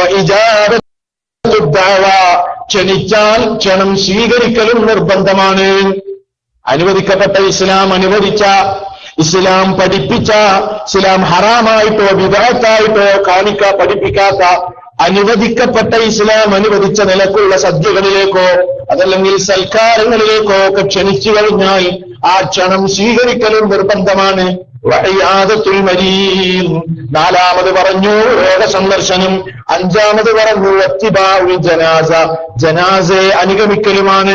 [SPEAKER 1] വഇജാബത്തുദ് ദഅവ, ക്ഷണിച്ചാൽ ക്ഷണം സ്വീകരിക്കലും നിർബന്ധമാണ്. അനുവദിക്കപ്പെട്ട ഇസ്ലാം അനുവദിച്ച, ഇസ്ലാം പഠിപ്പിച്ച, ഇസ്ലാം ഹറാമായിട്ടോ ബിദ്അത്തായിട്ടോ പഠിപ്പിക്കാത്ത, അനുവദിക്കപ്പെട്ട ഇസ്ലാം അനുവദിച്ച നിലക്കുള്ള സദ്യകളിലേക്കോ അതല്ലെങ്കിൽ സൽക്കാരങ്ങളിലേക്കോ ഒക്കെ ക്ഷണിച്ചു കഴിഞ്ഞാൽ ആ ക്ഷണം സ്വീകരിക്കലും നിർബന്ധമാണ്. വഇയാദത്തുൽ മരീദ്, 4 പറഞ്ഞു രോഗസന്ദർശനം. 5 പറഞ്ഞു ഇത്തിബാഉൽ ജനാസ, ജനാസയെ അനുഗമിക്കലുമാണ്.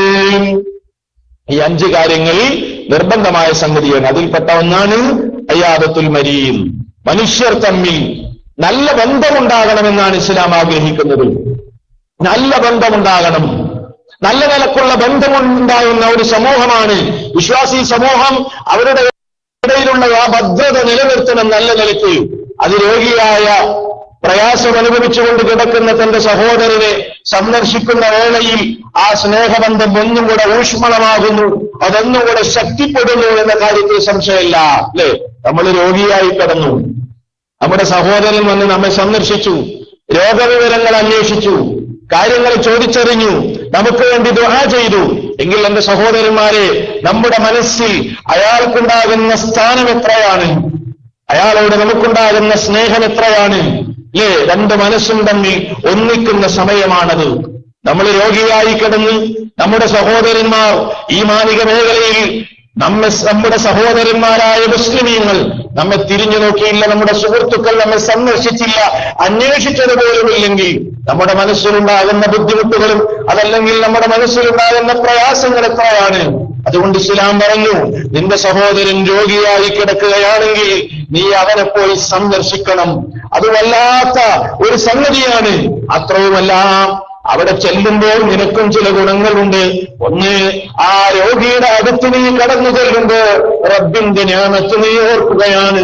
[SPEAKER 1] ഈ 5 കാര്യങ്ങൾ നിർബന്ധമായ സംഗതിയാണ്. അതിൽപ്പെട്ട ഒന്നാണ് ഇയാദത്തുൽ മരീദ്. മനുഷ്യർ തമ്മിൽ നല്ല ബന്ധമുണ്ടാകണമെന്നാണ് ഇസ്ലാം ആഗ്രഹിക്കുന്നത്. നല്ല ബന്ധമുണ്ടാകണം. നല്ല നിലക്കുള്ള ബന്ധമുണ്ടാകുന്ന ഒരു സമൂഹമാണ് വിശ്വാസി സമൂഹം. അവരുടെ ഇടയിലുള്ള ആ ഭദ്രത നിലനിർത്തണം നല്ല നിലയ്ക്ക്. അത് രോഗിയായ, പ്രയാസം അനുഭവിച്ചുകൊണ്ട് കിടക്കുന്ന തന്റെ സഹോദരനെ സന്ദർശിക്കുന്ന വേളയിൽ ആ സ്നേഹബന്ധം ഒന്നും കൂടെ ഊഷ്മളമാകുന്നു, അതൊന്നും കൂടെ ശക്തിപ്പെടുന്നു എന്ന കാര്യത്തിൽ സംശയമില്ല. അല്ലേ? നമ്മൾ രോഗിയായി കിടന്നു, നമ്മുടെ സഹോദരൻ വന്ന് നമ്മെ സന്ദർശിച്ചു, രോഗവിവരങ്ങൾ അന്വേഷിച്ചു, കാര്യങ്ങൾ ചോദിച്ചറിഞ്ഞു, നമുക്ക് വേണ്ടി ദുആ ചെയ്തു എങ്കിൽ എന്റെ സഹോദരന്മാരെ, നമ്മുടെ മനസ്സിൽ അയാൾക്കുണ്ടാകുന്ന സ്ഥാനം എത്രയാണ്, അയാളോട് നമുക്കുണ്ടാകുന്ന സ്നേഹം എത്രയാണ്? അല്ലേ? 2 മനസ്സും തമ്മിൽ ഒന്നിക്കുന്ന സമയമാണത്. നമ്മൾ രോഗിയായി കിടന്ന് നമ്മുടെ സഹോദരന്മാർ ഈമാനിക മേഖലയിൽ നമ്മുടെ സഹോദരന്മാരായ മുസ്ലിമീങ്ങൾ നമ്മെ തിരിഞ്ഞു നോക്കിയില്ല, നമ്മുടെ സുഹൃത്തുക്കൾ നമ്മെ സന്ദർശിച്ചില്ല, അന്വേഷിച്ചതുപോലുമില്ലെങ്കിൽ നമ്മുടെ മനസ്സിലുണ്ടാകുന്ന ബുദ്ധിമുട്ടുകളും അതല്ലെങ്കിൽ നമ്മുടെ മനസ്സിലുണ്ടാകുന്ന പ്രയാസങ്ങൾ എത്രയാണ്? അതുകൊണ്ട് ഇസ്ലാം പറഞ്ഞു, നിന്റെ സഹോദരൻ രോഗിയായി കിടക്കുകയാണെങ്കിൽ നീ അവനെ പോയി സന്ദർശിക്കണം. അത് വല്ലാത്ത ഒരു സംഗതിയാണ്. അത്രയുമല്ല, അവിടെ ചെല്ലുമ്പോൾ നിനക്കും ചില ഗുണങ്ങളുണ്ട്. ഒന്ന്, ആ രോഗിയുടെ അടുത്ത് നീ കടന്നു ചെല്ലുമ്പോ റബ്ബിന്റെ നിഅമത്ത് നീ ഓർക്കുകയാണ്.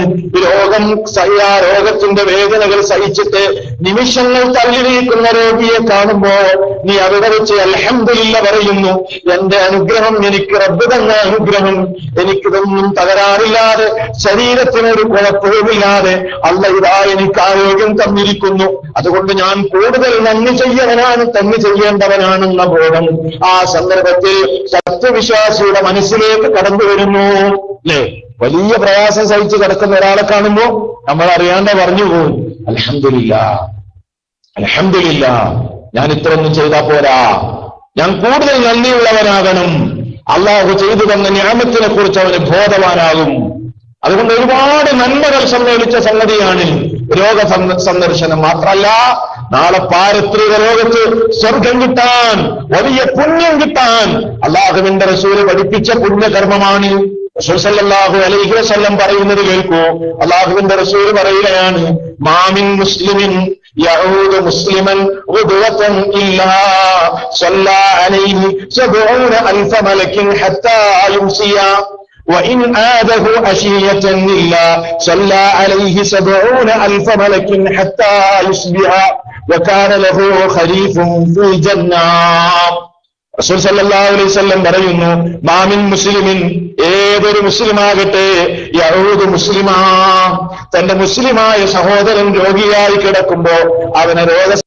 [SPEAKER 1] ആ രോഗത്തിന്റെ വേദനകൾ സഹിച്ചിട്ട് നിമിഷങ്ങൾ തള്ളി നീക്കുന്ന രോഗിയെ കാണുമ്പോ നീ അവിടെ വെച്ച് അൽഹംദുലില്ലാ പറയുന്നു. എന്റെ അനുഗ്രഹം, എനിക്ക് റബ്ബ് തന്ന അനുഗ്രഹം, എനിക്കിതൊന്നും തകരാറില്ലാതെ ശരീരത്തിനൊരു കുഴപ്പവുമില്ലാതെ അല്ലാഹ് ഇതാ എനിക്ക് ആരോഗ്യം തന്നിരിക്കുന്നു, അതുകൊണ്ട് ഞാൻ കൂടുതൽ നന്ദി ചെയ്യേണ്ടവനാണെന്ന ബോധം ആ സന്ദർഭത്തിൽ സത്യവിശ്വാസിയുടെ മനസ്സിലേക്ക് കടന്നു വരുന്നു. അല്ലേ? വലിയ പ്രയാസം സഹിച്ച് കിടക്കുന്ന ഒരാളെ കാണുമ്പോ നമ്മൾ അറിയാണ്ട് പറഞ്ഞു പോകും, അൽഹംദുലില്ലാ, അൽഹംദുലില്ലാ, ഞാൻ ഇത്രയൊന്നും ചെയ്താൽ പോരാ, ഞാൻ കൂടുതൽ നന്ദിയുള്ളവനാകണം. അള്ളാഹു ചെയ്തു തന്ന നിഅമത്തിനെ കുറിച്ച് അവന് ബോധവാനാകും. അതുകൊണ്ട് ഒരുപാട് നന്മകൾ സമ്മേളിച്ച സംഗതിയാണ് രോഗ സന്ദർശനം. മാത്രമല്ല, നാളെ പാരത്രിക ലോകത്ത് സ്വർഗം കിട്ടാൻ, വലിയ പുണ്യം കിട്ടാൻ അള്ളാഹുവിന്റെ റസൂല് പഠിപ്പിച്ച പുണ്യകർമ്മമാണ്. റസൂൽ സല്ലല്ലാഹു അലൈഹി വസല്ലം പറയുന്നത് കേൾക്കൂ. അള്ളാഹുവിന്റെ റസൂല് പറയുകയാണ്, മാമിൻ മുസ്ലിമിൻ യഊദു മുസ്ലിമൻ ഗുദവതൻ ഇല്ലാ സല്ലല്ലാ അലൈഹി 70,000 മലക്കിൻ ഹത്താ യുംസിയ وإن عاده عشية إلا صلى عليه 70,000 ملك حتى يصبح وكان له خليف في الجنة. റസൂൽ സല്ലല്ലാഹു അലൈഹി വസല്ലം പറയുന്നു, മാമിൻ മുസ്ലിമിൻ, ഏതൊരു മുസ്ലിമാകട്ടെ, യഊദു മുസ്ലിമാ, തന്റെ മുസ്ലിമായ സഹോദരൻ രോഗിയായി കിടക്കുമ്പോ അവനെ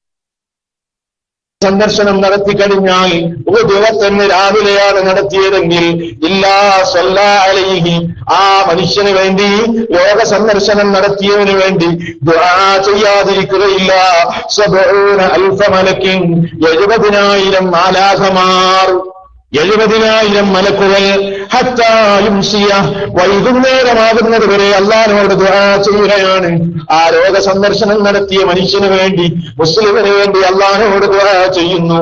[SPEAKER 1] സന്ദർശനം നടത്തിക്കഴിഞ്ഞാൽ ഒരു ദിവസം രാവിലെയാണ് നടത്തിയതെങ്കിൽ ഇല്ലാ സ്വല്ലാ അലൈഹി, ആ മനുഷ്യന് വേണ്ടി രോഗ സന്ദർശനം നടത്തിയവന് വേണ്ടി ദുആ ചെയ്യാതിരിക്കുകയില്ല. 70,000 മലക്കിൻ, 70,000 മാലാഖമാർ, 70,000 മലക്കുകൾ, ഹത്താ യുംസിയ, വൈകുന്നേരമാകുന്നത് വരെ അല്ലാഹുവോട് ദുആ ചെയ്യുകയാണ്. ആ രോഗ സന്ദർശനം നടത്തിയ മനുഷ്യന് വേണ്ടി, മുസ്ലിമിന് വേണ്ടി അല്ലാഹുവോട് ദുആ ചെയ്യുന്നു.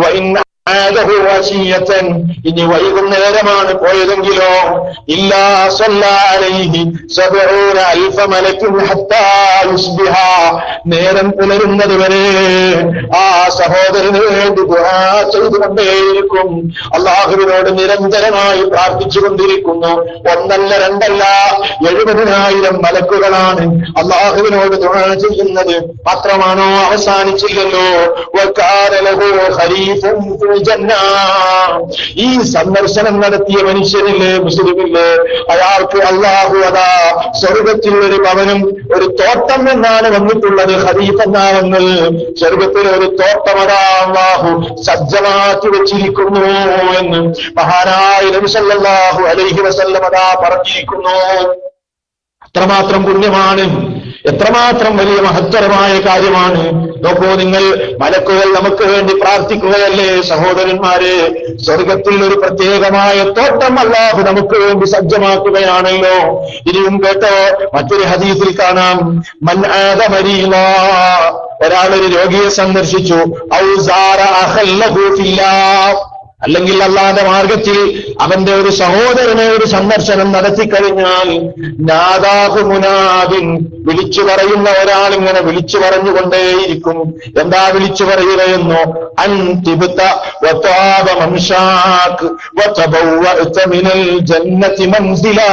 [SPEAKER 1] ഇനി വൈകുന്നേരമാണ് പോയതെങ്കിലോ ഇല്ലാ സ്വല്ലാ അലൈഹി 70,000 മലക്കിൻ ഹത്താ യുസ്ബിഹ, നേരം പുലരുന്നത് വരെ ആ സഹോദരന് വേണ്ടി ദുആ ചെയ്തുകൊണ്ടേയിരിക്കും. അല്ലാഹുവിനോട് നിരന്തരമായി പ്രാർത്ഥിച്ചുകൊണ്ടിരിക്കുന്നു. ഒന്നല്ല രണ്ടല്ല, 70,000 മലക്കുകളാണ് അല്ലാഹുവിനോട് ദുആ ചെയ്യുന്നത്. മാത്രമാണോ, അവസാനിച്ചില്ലല്ലോ. വകാന ലഹു ഖരീഫുൻ ഫിൽ ജന്ന, ഈ സന്ദർശനം നടത്തിയ മനുഷ്യനില്ലേ, മുസ്ലിമില്ലേ, അയാൾക്ക് അല്ലാഹു അതാ സ്വർഗത്തിൽ ഒരു ഭവനം, ഒരു തോട്ടം എന്നാണ് വന്നിട്ടുള്ളത്. ഖരീഫ് എന്നാണെന്ന് സ്വർഗത്തിൽ ഒരു തോട്ടം അതാ അല്ലാഹു സജ്ജമാക്കി വെച്ചിരിക്കുന്നു എന്ന് മഹാനായ നബി സല്ലല്ലാഹു അലൈഹി വസല്ലം അതാ പറഞ്ഞിരിക്കുന്നു. എത്രമാത്രം പുണ്യമാണ്, എത്രമാത്രം വലിയ മഹത്തരമായ കാര്യമാണ്. നോക്കൂ നിങ്ങൾ, മലക്കുകൾ നമുക്ക് വേണ്ടി പ്രാർത്ഥിക്കുകയല്ലേ സഹോദരന്മാരെ. സ്വർഗത്തിൽ ഒരു പ്രത്യേകമായ തോട്ടം അല്ലാഹു നമുക്ക് വേണ്ടി സജ്ജമാക്കുകയാണല്ലോ. ഇനിയും കേട്ടോ, മറ്റൊരു ഹദീസിൽ കാണാം, മൻ ആദ മരീള, ഒരാളൊരു രോഗിയെ സന്ദർശിച്ചു, ഔ സാറ അഖൽ ലഹു ഫില്ലാഹ്, അല്ലെങ്കിൽ അല്ലാഹുവിന്റെ മാർഗത്തിൽ അവന്റെ ഒരു സഹോദരനെ ഒരു സന്ദർശനം നടത്തിക്കഴിഞ്ഞാൽ, നാദാഹു മുനാദിൻ, വിളിച്ചു പറയുന്ന ഒരാൾ ഇങ്ങനെ വിളിച്ചു പറഞ്ഞുകൊണ്ടേയിരിക്കും. എന്താ വിളിച്ചു പറയുകയെന്നോ, അൻതിബ്ത വതാബ മംശാക് വതബവഅത മിനൽ ജന്നതി മൻസിലാ,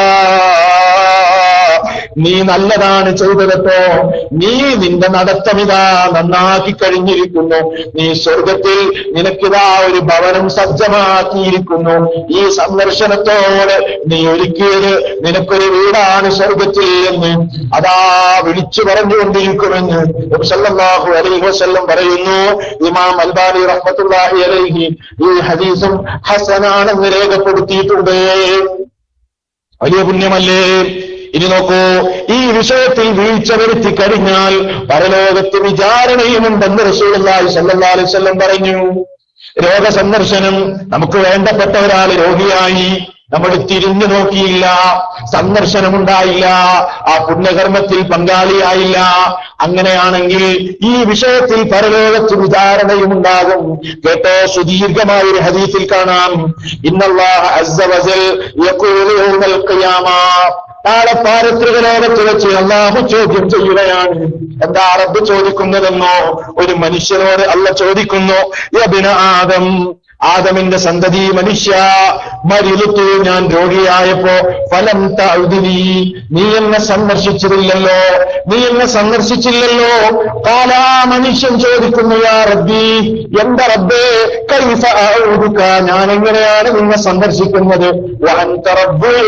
[SPEAKER 1] നീ നല്ലതാണ് ചെയ്തതോ, നീ നിന്റെ നടത്തമിതാ നന്നാക്കി കഴിഞ്ഞിരിക്കുന്നു, നീ സ്വർഗത്തിൽ നിനക്കിതാ ഒരു ഭവനം സജ്ജമാക്കിയിരിക്കുന്നു. ഈ സന്ദർശനത്തോടെ നീ ഒരുക്കിയത് നിനക്കൊരു വീടാണ് സ്വർഗത്തിൽ എന്ന് അതാ വിളിച്ചു പറഞ്ഞുകൊണ്ടിരിക്കുമെന്ന് നബി സല്ലല്ലാഹു അലൈഹി വസല്ലം പറയുന്നു. ഇമാം അൽബാനി റഹ്മത്തുള്ളാഹി അലൈഹി ഈ ഹദീസും ഹസനാണെന്ന് രേഖപ്പെടുത്തിയിട്ടുണ്ട്. വലിയ പുണ്യമല്ലേ. ഇനി നോക്കൂ, ഈ വിഷയത്തിൽ വീഴ്ച വരുത്തി കഴിഞ്ഞാൽ പരലോകത്ത് വിചാരണയുമുണ്ടെന്ന് റസൂലുള്ളാഹി സ്വല്ലല്ലാഹു അലൈഹി വസല്ലം പറഞ്ഞു. രോഗസന്ദർശനം, നമുക്ക് വേണ്ടപ്പെട്ട ഒരാൾ രോഗിയായി, നമ്മൾ തിരിഞ്ഞു നോക്കിയില്ല, സന്ദർശനമുണ്ടായില്ല, ആ പുണ്യകർമ്മത്തിൽ പങ്കാളിയായില്ല. അങ്ങനെയാണെങ്കിൽ ഈ വിഷയത്തിൽ പരലോകത്ത് വിചാരണയുമുണ്ടാകും. കേട്ടോ, സുദീർഘമായ ഒരു ഹദീസിൽ കാണാം, ഇന്നല്ലാഹ അസ്സ വജൽ യഖൂലു യൗമൽ ഖിയാമ, നാളെ പാരത്രിക ലോകത്ത് വെച്ച് അല്ലാഹു ചോദ്യം ചെയ്യുകയാണ്. എന്താ റബ്ബ് ചോദിക്കുന്നതെന്നോ, ഒരു മനുഷ്യനോട് അല്ല ചോദിക്കുന്നു, യബ്ന ആദം, ആദമിന്റെ സന്തതി മനുഷ്യ, മരിലുത്തു, ഞാൻ രോഗിയായപ്പോ, ഫലം തഅുദിനി, നീ എന്നെ സന്ദർശിച്ചിട്ടില്ലല്ലോ, നീ എന്നെ സന്ദർശിച്ചില്ലല്ലോ. കാലാ, മനുഷ്യൻ ചോദിക്കുന്നു, യാ റബ്ബി, എന്റെ റബ്ബേ, കൈഫ അഊദുക, ഞാൻ എങ്ങനെയാണ് നിന്നെ സന്ദർശിക്കുന്നത്, വഅൻത റബ്ബുൽ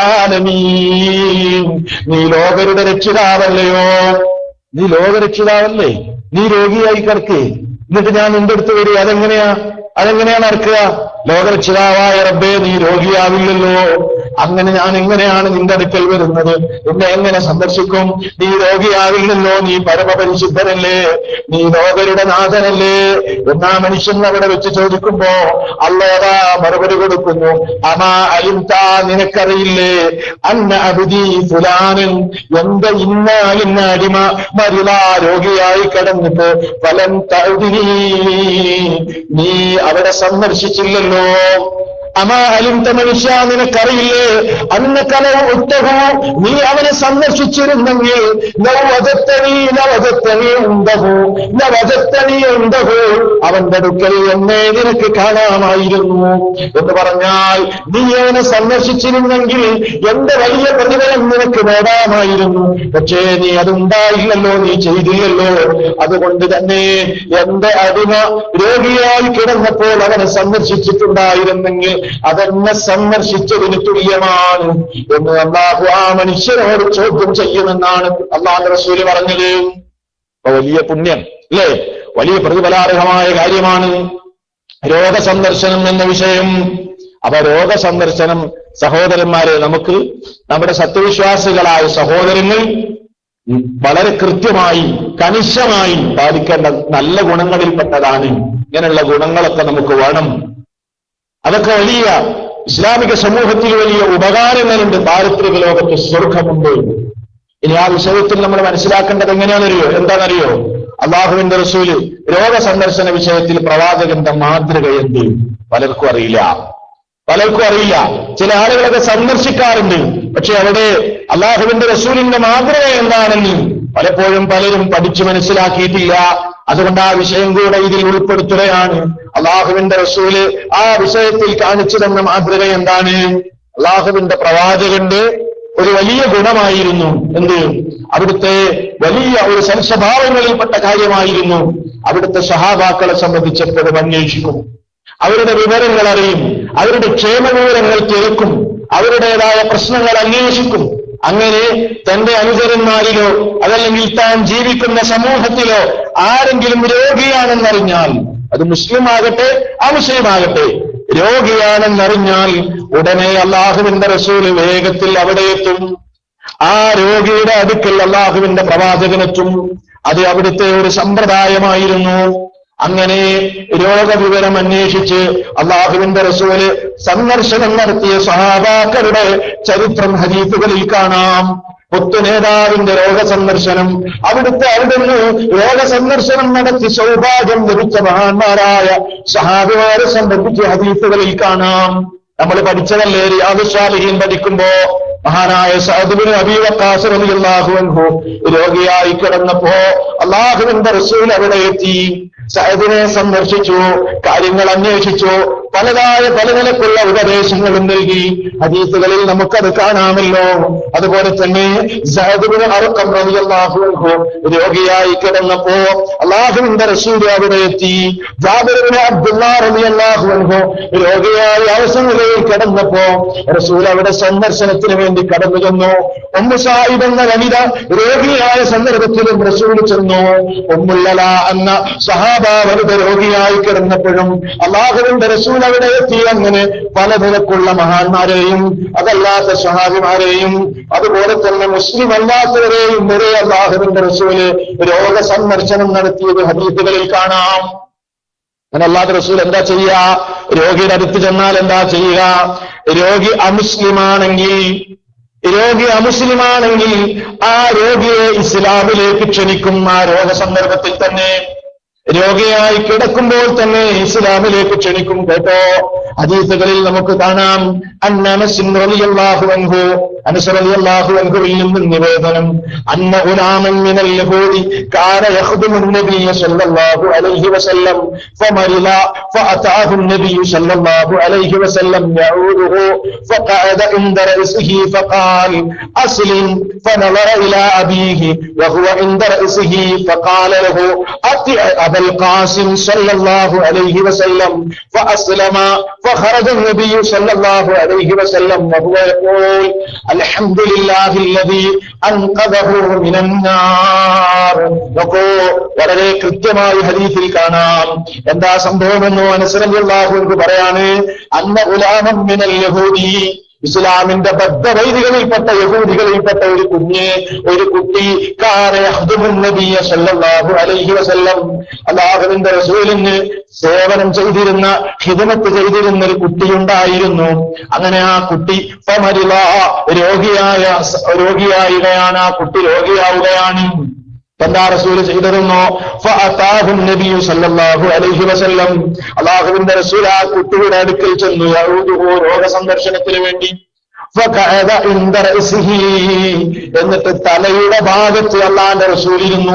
[SPEAKER 1] ആലമീൻ, നീ ലോകരുടെ രക്ഷിതാവല്ലയോ, നീ ലോകരക്ഷിതാവല്ലേ, നീ രോഗിയായി കിടക്കേ, എന്നിട്ട് ഞാൻ നിന്റെ അടുത്ത് വരിക, അതെങ്ങനെയാണ് നടക്കുക? ലോകരക്ഷിതാവായ റബ്ബേ, നീ രോഗിയാവില്ലല്ലോ, അങ്ങനെ ഞാൻ എങ്ങനെയാണ് നിന്റെ അടുക്കൽ വരുന്നത്? എന്നെ എങ്ങനെ സന്ദർശിക്കും? നീ രോഗിയാവില്ലല്ലോ, നീ പരമപരിശുദ്ധനല്ലേ, നീ ലോകരുടെ നാഥനല്ലേ. എന്നാ മനുഷ്യൻ അവിടെ വെച്ച് ചോദിക്കുമ്പോ അല്ലാഹു മറുപടി കൊടുക്കുന്നു, അമാ അലിംത, നിനക്കറിയില്ലേ, അന്ന അബ്ദി ഫുലാനൻ, എന്റെ ഇന്ന അടിമ മരിള, രോഗിയായി കിടന്നിട്ട്, ഫലം തഅുദിനി, നീ അവിടെ സന്ദർശിച്ചില്ലല്ലോ. അമാ അലിംത മനുഷ്യ, നിനക്കറിയില്ലേ അന്നകലോ ഉത്തഹോ, നീ അവനെ സന്ദർശിച്ചിരുന്നെങ്കിൽ അവന്റെ അടുക്കൽ എന്നെ നിനക്ക് കാണാമായിരുന്നു എന്ന് പറഞ്ഞാൽ, നീ അവനെ സന്ദർശിച്ചിരുന്നെങ്കിൽ എന്റെ വലിയ പ്രതിഫലം നിനക്ക് നേടാമായിരുന്നു. പക്ഷേ നീ അതുണ്ടായില്ലല്ലോ, നീ ചെയ്തില്ലല്ലോ. അതുകൊണ്ട് തന്നെ എന്റെ അടിമ രോഗിയായി കിടന്നപ്പോൾ അവനെ സന്ദർശിച്ചിട്ടുണ്ടായിരുന്നെങ്കിൽ അതെന്നെ സന്ദർശിച്ചതിന് തുല്യമാണ് എന്ന് അല്ലാഹു ആ മനുഷ്യനോട് ചോദ്യം ചെയ്യുമെന്നാണ് അല്ലാഹുവിന്റെ റസൂല് പറഞ്ഞത്. വലിയ പുണ്യം അല്ലേ, വലിയ പ്രതിഫലാർഹമായ കാര്യമാണ് രോഗസന്ദർശനം എന്ന വിഷയം. അപ്പൊ രോഗസന്ദർശനം സഹോദരന്മാരെ, നമുക്ക് നമ്മുടെ സത്യവിശ്വാസികളായ സഹോദരങ്ങൾ വളരെ കൃത്യമായി കണിശമായി പാലിക്കേണ്ട നല്ല ഗുണങ്ങളിൽപ്പെട്ടതാണ്. ഇങ്ങനെയുള്ള ഗുണങ്ങളൊക്കെ നമുക്ക് വേണം. അതൊക്കെ വലിയ ഇസ്ലാമിക സമൂഹത്തിൽ വലിയ ഉപകാരങ്ങളുണ്ട്. പാരിത്രിക ലോകത്ത് സ്വർഗമുണ്ട്. ഇനി ആ വിഷയത്തിൽ നമ്മൾ മനസ്സിലാക്കേണ്ടത് എങ്ങനെയാണെന്നറിയോ, എന്താണെന്നറിയോ? അള്ളാഹുവിന്റെ റസൂല് രോഗസന്ദർശന വിഷയത്തിൽ പ്രവാചകന്റെ മാതൃക എന്ത് പലർക്കും അറിയില്ല. ചില ആളുകളൊക്കെ സന്ദർശിക്കാറുണ്ട്, പക്ഷെ അവിടെ അള്ളാഹുവിന്റെ റസൂലിന്റെ മാതൃക എന്താണെന്ന് പലപ്പോഴും പലരും പഠിച്ചു മനസ്സിലാക്കിയിട്ടില്ല. അതുകൊണ്ട് ആ വിഷയം കൂടെ ഇതിൽ ഉൾപ്പെടുത്തുകയാണ്. അള്ളാഹുവിന്റെ റസൂല് ആ വിഷയത്തിൽ കാണിച്ചു തന്ന മാതൃക എന്താണ്? അള്ളാഹുവിന്റെ പ്രവാചകന്റെ ഒരു വലിയ ഗുണമായിരുന്നു എന്ത്? അവിടുത്തെ വലിയ ഒരു സൽസ്വഭാവങ്ങളിൽപ്പെട്ട കാര്യമായിരുന്നു അവിടുത്തെ സഹാബാക്കളെ സംബന്ധിച്ചെപ്പോഴും അന്വേഷിക്കും, അവരുടെ വിവരങ്ങൾ അറിയും, അവരുടെ ക്ഷേമവിവരങ്ങൾ തിരക്കും, അവരുടേതായ പ്രശ്നങ്ങൾ അന്വേഷിക്കും. അങ്ങനെ തന്റെ അനുചരന്മാരിലോ അതല്ലെങ്കിൽ താൻ ജീവിക്കുന്ന സമൂഹത്തിലോ ആരെങ്കിലും രോഗിയാണെന്നറിഞ്ഞാൽ, അത് മുസ്ലിം ആകട്ടെ അമുസ്ലിമാകട്ടെ, രോഗിയാണെന്നറിഞ്ഞാൽ ഉടനെ അള്ളാഹുവിന്റെ റസൂല് വേഗത്തിൽ അവിടെ എത്തും. ആ രോഗിയുടെ അടുക്കൽ അള്ളാഹുവിന്റെ പ്രവാചകനെത്തും. അത് അവിടുത്തെ ഒരു സമ്പ്രദായമായിരുന്നു. അങ്ങനെ രോഗവിവരം അന്വേഷിച്ച് അള്ളാഹുവിന്റെ റസൂല് സന്ദർശനം നടത്തിയ സഹാബാക്കളുടെ ചരിത്രം ഹദീസുകളിൽ കാണാം. നേതാവിന്റെ രോഗസന്ദർശനം, അവിടുന്ന് രോഗസന്ദർശനം നടത്തി സൗഭാഗ്യം ലഭിച്ച മഹാന്മാരായ സഹാബിമാരെ സംബന്ധിച്ച് ഹദീസുകളിൽ കാണാം. നമ്മൾ പഠിച്ചതല്ലേ റിയാദുസ് സാലിഹീൻ പഠിക്കുമ്പോ മഹാനായ സഅദ് ഇബ്നു അബീ വഖാസ് റളിയല്ലാഹു അൻഹു രോഗിയായി കിടന്നപ്പോ അള്ളാഹുവിന്റെ റസൂൽ അവിടെ എത്തി, സഅദിനെ സന്ദർശിച്ചു, കാര്യങ്ങൾ അന്വേഷിച്ചു, പല നിലക്കുള്ള ഉപദേശങ്ങളും നൽകി. ഹദീസുകളിൽ നമുക്കത് കാണാമല്ലോ. അതുപോലെ തന്നെ സഅദ് ഇബ്നു അർഖം റളിയല്ലാഹു അൻഹു രോഗിയായി കിടന്നപ്പോ അള്ളാഹുവിന്റെ റസൂൽ അവിടെ എത്തി. ജാബിർ ഇബ്നു അബ്ദുല്ലാഹ് റളിയല്ലാഹു അൻഹു രോഗിയായി അവസരങ്ങളിൽ കിടന്നപ്പോ റസൂൽ അവിടെ സന്ദർശനത്തിന് വേണ്ടി കടന്നു ചെന്നു. ഉമ്മു സായിബ് എന്ന വനിത രോഗിയായ സന്ദർഭത്തിലും റസൂൽ ചെന്നു. ഉമ്മുൽ അലാ എന്ന സഹാബ വനിത രോഗിയായി കിടന്നപ്പോഴും അള്ളാഹുവിന്റെ റസൂൽ അവിടെ എത്തി. അങ്ങനെ പല നിലക്കുള്ള മഹാന്മാരെയും അതല്ലാത്ത സ്വഹാബിമാരെയും അതുപോലെ തന്നെ മുസ്ലിം അല്ലാത്തവരെയും വരെ അള്ളാഹുവിന്റെ റസൂല് രോഗസന്ദർശനം നടത്തിയത് ഹദീസുകളിൽ കാണാം. അങ്ങനെ അല്ലാത്ത റസൂൽ എന്താ ചെയ്യുക? രോഗിയുടെ അടുത്ത് ചെന്നാൽ എന്താ ചെയ്യുക? രോഗി അമുസ്ലിമാണെങ്കിൽ ആ രോഗിയെ ഇസ്ലാമിലേക്ക് ക്ഷണിക്കും. ആ രോഗസന്ദർഭത്തിൽ തന്നെ രോഗിയായി കിടക്കുമ്പോൾ തന്നെ ഇസ്ലാമിലേക്ക് ക്ഷണിക്കും. കേട്ടോ, ഹദീസുകളിൽ നമുക്ക് കാണാം. അനസ് റളിയല്ലാഹു അൻഹുവിൽ നിന്ന് നിവേദനം, അന്ന ഗുലാമൻ മിനൽ യഹൂദി കാന യഖ്ദുമു നബിയ സല്ലല്ലാഹു അലൈഹി വസല്ലം ഫമരില ഫഅതാഹു നബിയ സല്ലല്ലാഹു അലൈഹി വസല്ലം യഊദുഹു ഫഖഅദ ഇൻദ റഅസിഹി ഫഖാൽ അസ്ലിം ഫനളറ ഇലാ അബീഹി വഹുവ ഇൻദ റഅസിഹി ഫഖാല ലഹു അതി അബൽ ഖാസിം സല്ലല്ലാഹു അലൈഹി വസല്ലം ഫഅസ്ലമ فخرج النبي صلى الله عليه وسلم وهو يقول الحمد لله الذي أنقذه من النار. നോക്കൂ, വളരെ കൃത്യമായി ഹദീസിൽ കാണാം എന്താ സംഭവമെന്നോ. അനസ് റളിയല്ലാഹു അൻഹു പറയാണ്, അന്ന ഗുലാമൻ മിനൽ യഹൂദി, ഇസ്ലാമിന്റെ ബദ്ധവൈദികളിൽപ്പെട്ട യഹൂദികളിൽപ്പെട്ട ഒരു കുട്ടി കാന യഖ്ദുമുൻ നബിയ സല്ലല്ലാഹു അലൈഹി വസല്ലം, അല്ലാഹുവിന്റെ റസൂലിന് സേവനം ചെയ്തിരുന്ന ഖിദ്മത്ത് ചെയ്തിരുന്ന ഒരു കുട്ടിയുണ്ടായിരുന്നു. അങ്ങനെ ആ കുട്ടി രോഗിയാവുകയാണ്. ആ കുട്ടി രോഗിയാവുകയാണ്. എന്താ റസൂൽ ചെയ്തിരുന്നോ? ഫഅതാഹു നബിയു സല്ലല്ലാഹു അലൈഹി വസല്ലം, അല്ലാഹുവിന്റെ റസൂൽ ആ കുട്ടിയുടെ അടുക്കൽ ചെന്നു, യഊദുഹു രോഗസന്ദർശനത്തിന് വേണ്ടി. ഫഖഅദ ഇൻദ റഅസിഹി, എന്നിട്ട് തലയുടെ ഭാഗത്ത് അല്ലാഹുവിന്റെ റസൂൽ ഇരുന്നു.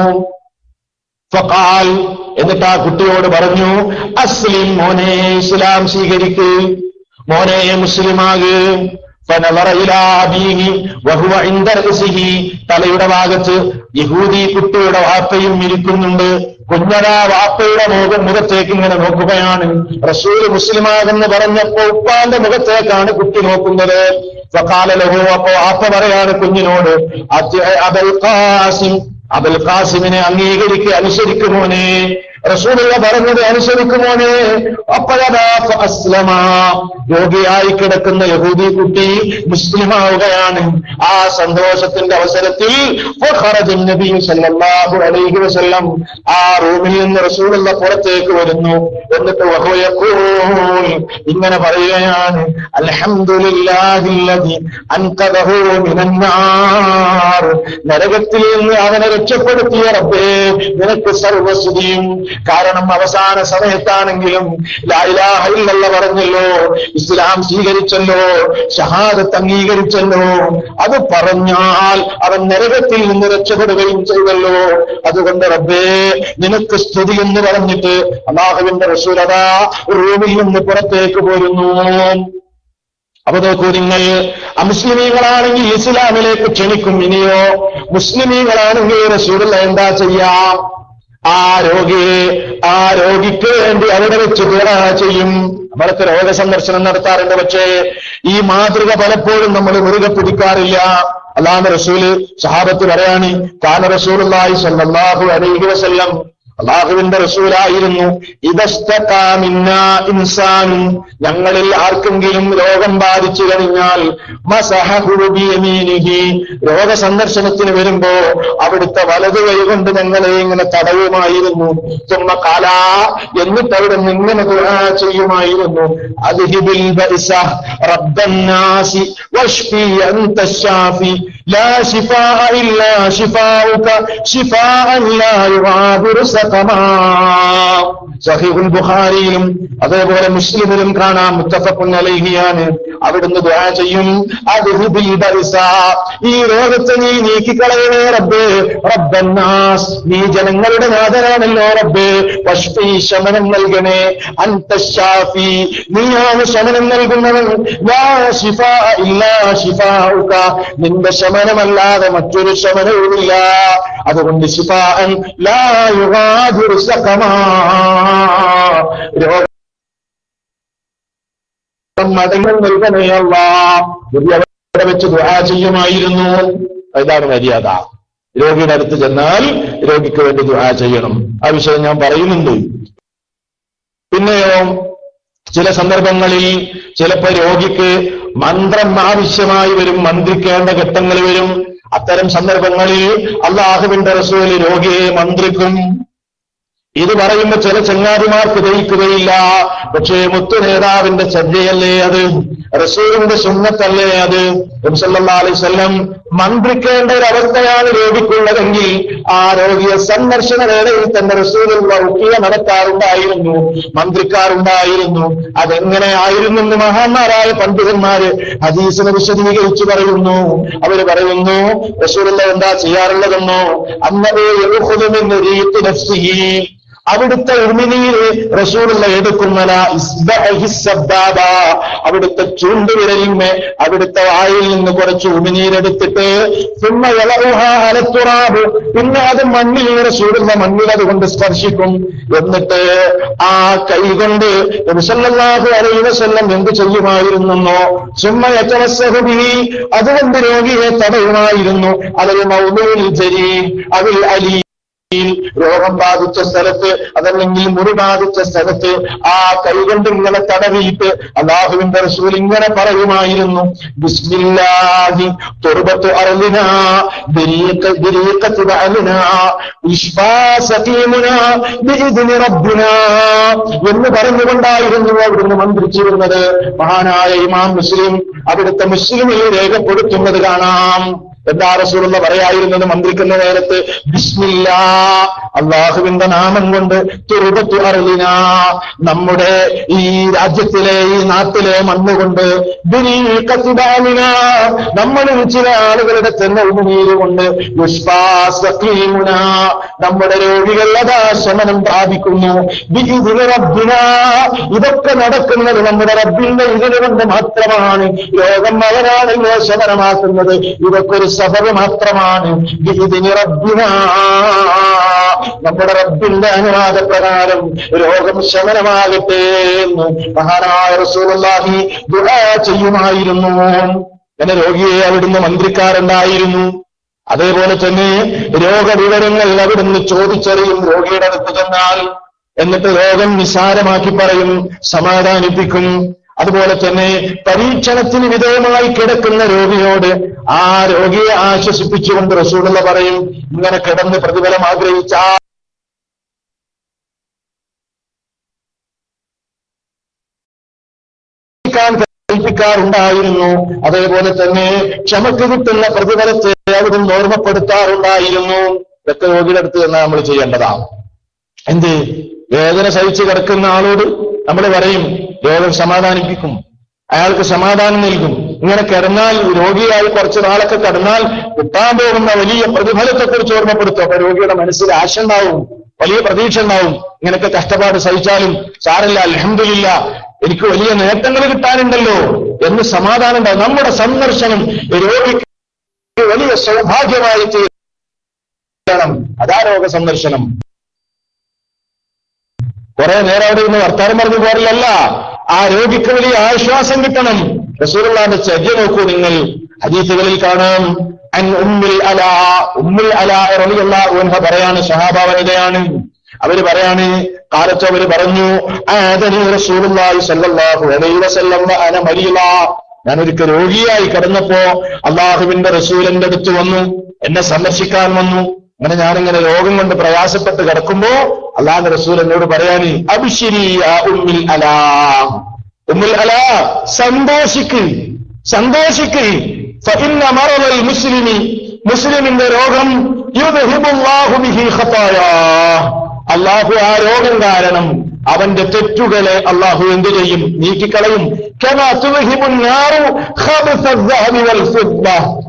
[SPEAKER 1] ഫഖാൽ, എന്നിട്ട് ആ കുട്ടിയോട് പറഞ്ഞു, അസ്ലിം, മോനെ ഇസ്ലാം സ്വീകരിക്ക്, മോനെ മുസ്ലിമാക്. ഫനളറ ഇലാ അബീഹി വഹുവ ഇൻദ റഅസിഹി, തലയുടെ ഭാഗത്ത് യഹൂദി കുട്ടിയുടെ വാപ്പയും ഇരിക്കുന്നുണ്ട്. കുഞ്ഞനാ വാപ്പയുടെ മുഖത്തേക്ക് ഇങ്ങനെ നോക്കുകയാണ്. റസൂൽ മുസ്ലിമാകെന്ന് പറഞ്ഞപ്പോ ഉപ്പാന്റെ മുഖത്തേക്കാണ് കുട്ടി നോക്കുന്നത്. ഫഖാല ലഹു, അപ്പോ വാപ്പ പറയാണ് കുഞ്ഞിനോട്, അബുൽ ഖാസിം, അബുൽ ഖാസിമിനെ അംഗീകരിക്കുക, അനുസരിക്കുമോനെ, റസൂലുള്ള പറഞ്ഞത് അനുസരിക്കുമോനെ. അപ്പോഴതാ അസ്ലമ, രോഗിയായി കിടക്കുന്ന യഹൂദി കുട്ടി മുസ്ലിമാവുകയാണ്. ആ സന്തോഷത്തിന്റെ അവസരത്തിൽ നബി സല്ലല്ലാഹു അലൈഹി വസല്ലം ആ റൂമിൽ നിന്ന് റസൂലുള്ള പുറത്തേക്ക് വരുന്നു. എന്നിട്ട് ഇങ്ങനെ പറയുകയാണ്, അൽഹംദുലില്ലാഹില്ലദി അൻഖദഹു മിനന്നാർ, നരകത്തിൽ നിന്ന് അവനെ രക്ഷപ്പെടുത്തിയ റബ്ബേ നിനക്ക് സർവസ്തുതിയും. കാരണം അവസാന സമയത്താണെങ്കിലും ലാ ഇലാഹ ഇല്ലല്ലാഹ് പറഞ്ഞല്ലോ, ഇസ്ലാം സ്വീകരിച്ചല്ലോ, ഷഹാദത്ത് അംഗീകരിച്ചല്ലോ. അത് പറഞ്ഞാൽ അവൻ നരകത്തിൽ നിന്ന് രക്ഷപ്പെടുകയും ചെയ്തല്ലോ. അതുകൊണ്ട് റബ്ബേ നിനക്ക് സ്തുതി എന്ന് പറഞ്ഞിട്ട് അല്ലാഹുവിന്റെ റസൂൽ അതാ റൂമിൽ നിന്ന് പുറത്തേക്ക് പോരുന്നു. അപ്പൊ നോക്കൂ നിങ്ങൾ, അമുസ്ലിമീങ്ങളാണെങ്കിൽ ഇസ്ലാമിലേക്ക് ക്ഷണിക്കും. ഇനിയോ മുസ്ലിമീങ്ങളാണെങ്കിൽ റസൂലുള്ള എന്താ ചെയ്യാം? ആ രോഗിക്ക് വേണ്ടി അവിടെ വെച്ച് ദുആ ചെയ്യും. നമ്മളൊക്കെ രോഗസന്ദർശനം നടത്താറുണ്ട്, പക്ഷേ ഈ മാതൃക പലപ്പോഴും നമ്മൾ മുറുകെ പിടിക്കാറില്ല. അല്ലാഹുവിന്റെ റസൂല് സഹാബത്ത് പറയാണ്, കാന റസൂലുള്ളാഹി സ്വല്ലല്ലാഹു അലൈഹി വസല്ലം, അല്ലാഹുവിന്റെ റസൂലായിരുന്നു, ഇദസ്തഖാ മിന്നാ ഇൻസാനുൻ, ഞങ്ങളിൽ ആർക്കെങ്കിലും രോഗം ബാധിച്ചു കഴിഞ്ഞാൽ മസഹഹു ബിയമീനിഹി, രോഗസന്ദർശനത്തിന് വരുമ്പോ അവിടുത്തെ വലതു കൈ കൊണ്ട് ഞങ്ങളെ ഇങ്ങനെ തടവുമായിരുന്നു. തുമ്മ ഖാലാ, എന്നിട്ട് അവിടെ ഇങ്ങനെ ദുആ ചെയ്യുമായിരുന്നു, അദ്ഹിബിൽ ബഅസ റബ്ബന്നാസി വഷ്ഫി അൻത ശാഫി ലാ ശിഫാഅ ഇല്ലാ ശിഫാഉക ശിഫാഅൻ ലാ യുഗാദിറു സഖമാ. സഹീഹുൽ ബുഖാരിയിലും അതേപോലെ മുസ്ലിമിലും കാണാം, മുത്തഫഖുൻ അലൈഹിയാണ്. അവിടുന്ന് ദുആ ചെയ്യും, അദ്ഹിബിൽ ബഅസ, ഈ രോഗത്തെ നീ നീക്കിക്കളയണേ റബ്ബേ, റബ്ബന്നാസ്, നീ ജനങ്ങളുടെ നാഥനാണല്ലോ റബ്ബേ, വഷ്ഫി, ശമനം നൽകണേ, അൻത ശാഫി, നീയാണ് ശമനം നൽകുന്നവൻ, ലാ ശിഫാഅ ഇല്ലാ ശിഫാഉക, നിന്റെ ശമനമല്ലാതെ മറ്റൊരു ശമനവുമില്ല. അതുകൊണ്ട് ശിഫാഅൻ ലാ യുഗാദിറു സഖമാ, മടങ്ങൾ നൽകണേ അല്ലാഹ്. അവിടെ വെച്ച് ദുആ ചെയ്യുമായിരുന്നു. ഇതാണ് മര്യാദ. രോഗിയുടെ അടുത്ത് ചെന്നാൽ രോഗിക്ക് വേണ്ടി ദുആ ചെയ്യണം. ആ വിഷയം ഞാൻ പറയുന്നുണ്ട്. പിന്നെയോ ചില സന്ദർഭങ്ങളിൽ ചിലപ്പോൾ രോഗിക്ക് മന്ത്രം ആവശ്യമായി വരും, മന്ത്രിക്കേണ്ട ഘട്ടങ്ങൾ വരും. അത്തരം സന്ദർഭങ്ങളിൽ അല്ലാഹുവിന്റെ റസൂൽ രോഗിയെ മന്ത്രിക്കും. ഇത് പറയുമ്പോ ചില ചങ്ങാതിമാർക്ക് ദഹിക്കുകയില്ല. പക്ഷേ മുത്തു നേതാവിന്റെ ചര്യയല്ലേ അത്, റസൂലിന്റെ സുന്നത്തല്ലേ അത്. നബി സല്ലല്ലാഹു അലൈഹി വസല്ലം മന്ത്രിക്കേണ്ട ഒരവസ്ഥയാണ് രോഗിക്കുള്ളതെങ്കിൽ ആ രോഗിയെ സന്ദർശന വേളയിൽ തന്നെ റസൂലുള്ള റുഖിയ നടത്താറുണ്ടായിരുന്നു, മന്ത്രിക്കാറുണ്ടായിരുന്നു. അതെങ്ങനെ ആയിരുന്നെന്ന് മഹാന്മാരായ പണ്ഡിതന്മാര് ഹദീസിനെ വിശദീകരിച്ചു പറയുന്നു. അവര് പറയുന്നു, റസൂലുള്ള എന്താ ചെയ്യാറുള്ളതെന്നോ, അന്നബി യഖുദു മിൻ റീഖി നഫ്സിഹി, അവിടുത്തെ ഉമിനീര് റസൂലുള്ള എടുക്കുന്നല, ഇസ്ബഅഹിസ്സബാബ, അവിടുത്തെ ചൂണ്ടുവിരലിന്മേ അവിടുത്തെ വായിൽ നിന്ന് കുറച്ച് ഉമിനീരെടുത്തിട്ട് സുമ്മ യലഉഹാ അലത്തുറാബ്, പിന്നെ അത് മണ്ണിൽ റസൂലുള്ള മണ്ണിൽ അതുകൊണ്ട് സ്പർശിക്കും. എന്നിട്ട് ആ കൈകൊണ്ട് നബി സല്ലല്ലാഹു അലൈഹി വസല്ലം എന്ത് ചെയ്യുമായിരുന്നെന്നോ, സുമ്മ യതമസ്സഹു ബിഹി, അതുകൊണ്ട് രോഗിയെ തടയുമായിരുന്നു, അലൽ മൗദൂഇൽ ജരീം അവിൽ അലി, രോഗം ബാധിച്ച സ്ഥലത്ത് അതല്ലെങ്കിൽ മുറി ബാധിച്ച സ്ഥലത്ത് ആ കൈകൊണ്ട് ഇങ്ങനെ തടവിയിട്ട് അല്ലാഹുവിന്റെ റസൂൽ ഇങ്ങനെ പറയുമായിരുന്നു, ബിസ്മില്ലാഹി തുർബത്തു അർളിനാ ബിരീഖത്തു ബഅലിനാ ഇശ്ഫാ സഖീമുനാ ബിഇദ്നി റബ്ബിനാ എന്ന് പറഞ്ഞുകൊണ്ടായിരുന്നു അവിടുന്ന് മന്ത്രിച്ചിരുന്നത്. മഹാനായ ഇമാം മുസ്ലിം അവിടുത്തെ മുസ്ലിമിൽ രേഖപ്പെടുത്തുന്നത് കാണാം. എന്താ റസൂലുള്ള പറയായിരുന്നത് മന്ത്രിക്കുന്ന നേരത്ത്? ബിസ്മില്ലാ, അള്ളാഹുവിന്റെ നാമം കൊണ്ട്, തുർബത്തു അർളിനാ, നമ്മുടെ ഈ രാജ്യത്തിലെ ഈ നാട്ടിലെ മണ്ണുകൊണ്ട്, ബിരീഖത്തിബാലിനാ, നമ്മളിൽ ചില ആളുകളുടെ തന്നെ ഉമിനീരുകൊണ്ട്, യുസ്ഫാസ്ഖീമുനാ, നമ്മുടെ രോഗികൾ അതാ ശമനം പ്രാപിക്കുന്നു, ബിഇദ്നി റബ്ബിനാ, ഇതൊക്കെ നടക്കുന്നത് നമ്മുടെ റബ്ബിന്റെ ഇതിന് കൊണ്ട് മാത്രമാണ്. രോഗം അവനാണല്ലോ ശമനമാക്കുന്നത്, ഇതൊക്കെ ഒരു സബബ് മാത്രമാണ്. ബിഇദ്നി റബ്ബിനാ, നമ്മുടെ റബ്ബിന്റെ അനുവാദപ്രകാരം രോഗം ശമനമാകട്ടെ എന്ന് മഹാനായ റസൂലുള്ളാഹി ദുആ ചെയ്യുമായിരുന്നു. അങ്ങനെ രോഗിയെ അവിടുന്ന് മന്ത്രിക്കാറുണ്ടായിരുന്നു. അതേപോലെ തന്നെ രോഗവിവരങ്ങൾ അവിടുന്ന് ചോദിച്ചറിയും രോഗിയുടെ അടുത്ത് ചെന്നാൽ. എന്നിട്ട് രോഗം നിസാരമാക്കി പറയും, സമാധാനിപ്പിക്കും. അതുപോലെ തന്നെ പരീക്ഷണത്തിന് വിധേയമായി കിടക്കുന്ന രോഗിയോട് ആ രോഗിയെ ആശ്വസിപ്പിച്ചുകൊണ്ട് റസൂലുള്ള പറയും, ഇങ്ങനെ കിടന്ന് പ്രതിഫലം ആഗ്രഹിച്ച കൽപ്പിക്കാറുണ്ടായിരുന്നു. അതേപോലെ തന്നെ ക്ഷമക്ക് കിട്ടുന്ന പ്രതിഫലത്തെ അവിടുന്ന് ഓർമ്മപ്പെടുത്താറുണ്ടായിരുന്നു. ഇതൊക്കെ രോഗിയുടെ അടുത്ത് തന്നെ നമ്മൾ ചെയ്യേണ്ടതാണ്. എന്ത്? വേദന സഹിച്ച് കിടക്കുന്ന ആളോട് നമ്മൾ പറയും, രോഗം സമാധാനിപ്പിക്കും, അയാൾക്ക് സമാധാനം നൽകും. ഇങ്ങനെ കിടന്നാൽ, രോഗിയായി കുറച്ചു നാളൊക്കെ കിടന്നാൽ കിട്ടാൻ പോകുന്ന വലിയ പ്രതിഫലത്തെക്കുറിച്ച് ഓർമ്മപ്പെടുത്തും. അപ്പൊ രോഗിയുടെ മനസ്സിൽ ആശ ഉണ്ടാവും, വലിയ പ്രതീക്ഷ ഉണ്ടാവും. ഇങ്ങനെയൊക്കെ കഷ്ടപ്പാട് സഹിച്ചാലും സാരമില്ല, അൽഹംദുലില്ലാ, എനിക്ക് വലിയ നേട്ടങ്ങൾ കിട്ടാനുണ്ടല്ലോ എന്ന് സമാധാനം ഉണ്ടാവും. നമ്മുടെ സന്ദർശനം രോഗിക്ക് വലിയ സൗഭാഗ്യമായി തീരണം. അതാ രോഗ സന്ദർശനം. കുറെ നേരം അവിടെ ഇരുന്ന് വർത്താനം പറഞ്ഞു പോരലല്ല, ആ രോഗിക്ക് വലിയ ആശ്വാസം കിട്ടണം. റസൂലുള്ളാഹിന്റെ ചര്യ നോക്കൂ നിങ്ങൾ. ഹദീസുകളിൽ കാണാം, അൻ ഉമ്മുൽ അലാ റളിയല്ലാഹു അൻഹ പറയാണ്, സഹാബ വനിതയാണ്. അവര് പറയാണ്, കാലത്ത് അവര് പറഞ്ഞു, ആദനി റസൂലുള്ളാഹി സ്വല്ലല്ലാഹു അലൈഹി വസല്ലം അന മരീള, ഞാനൊരിക്കൽ രോഗിയായി കിടന്നപ്പോ അള്ളാഹുവിന്റെ റസൂലിന്റെ അടുത്ത് വന്നു, എന്നെ സന്ദർശിക്കാൻ വന്നു. അങ്ങനെ ഞാനിങ്ങനെ രോഗം കൊണ്ട് പ്രയാസപ്പെട്ട് കിടക്കുമ്പോ അള്ളാഹുവിന്റെ റസൂൽ എന്നോട് പറയാന്, അബ്ശിരി യാ ഉമ്മുൽ അലാ, ഉമ്മുൽ അലാ, സന്തോഷിക്ക്, സന്തോഷിക്ക്. ഫഇന്ന മറദൽ മുസ്ലിമി, മുസ്ലിമിന്റെ രോഗം, യുദ്ഹിബുല്ലാഹു ബിഹി ഖതായാ, അള്ളാഹു ആ രോഗം കാരണം അവന്റെ തെറ്റുകളെ അള്ളാഹു എന്തു ചെയ്യും? നീക്കിക്കളയും. കമാ തുദ്ഹിബുൻ നാറു ഖബസൽ ദഹബി വൽ ഫിദ്ദ,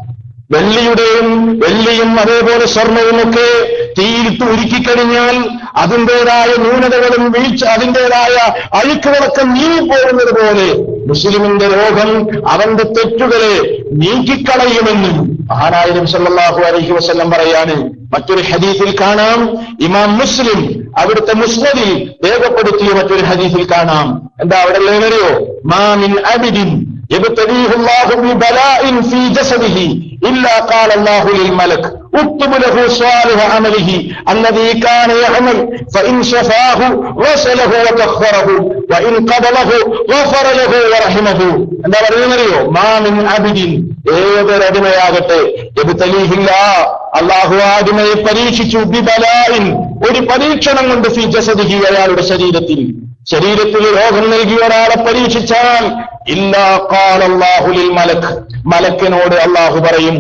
[SPEAKER 1] വെള്ളിയും അതേപോലെ സ്വർണവുമൊക്കെ തീയിട്ട് ഉരുക്കിക്കഴിഞ്ഞാൽ അതിൻ്റെതായ ന്യൂനതകളും വീഴ്ച, അതിൻ്റെതായ അഴുക്കുകളൊക്കെ നീങ്ങിപ്പോകുന്നത് പോലെ മുസ്ലിമിന്റെ രോഗം അവന്റെ തെറ്റുകളെ നീക്കിക്കളയുമെന്നും മഹാനായ നബി സല്ലല്ലാഹു അലൈഹി വസല്ലം പറയാണ്. മറ്റൊരു ഹദീസിൽ കാണാം, ഇമാം മുസ്ലിം അവിടുത്തെ മുസ്നദിൽ രേഖപ്പെടുത്തിയ മറ്റൊരു ഹദീസിൽ കാണാം. എന്താ അവിടെ ഉള്ളവരെയോ? മാ മിൻ അബ്ദിൻ യബ്തലീഹു അല്ലാഹു ബിബലാഇൻ ഫീ ജസദിഹി ഇല്ലാ ഖാല അല്ലാഹു ലിൽ മലക് ഉക്തുബ് ലഹു സ്വാലിഹ അമലിഹി അല്ലദീ കാന യഅമൽ ഫഇൻ ശഫാഹു വസലഹു വതഖറഹു വഇൻ ഖബലഹു ഗഫറ ലഹു വറഹിമഹു. എന്താ പറയുന്നറിയോ? മാ മിൻ അബ്ദിൻ, ഏതൊരു അടിമയാകട്ടെ, യബ്തലീഹില്ലാ, അല്ലാഹു അടിമയെ പരീക്ഷിച്ചു, ബിബലാഇൻ, ഒരു പരീക്ഷണം കൊണ്ട്, ഫീ ജസദിഹി, അയാളുടെ ശരീരത്തിൽ രോഗം നൽകിയ ഒരാളെ പരീക്ഷിച്ചാൽ, ഇല്ലാ ഖാല അല്ലാഹു ലിൽ മലക്, മലക്കിനോട് അല്ലാഹു പറയും,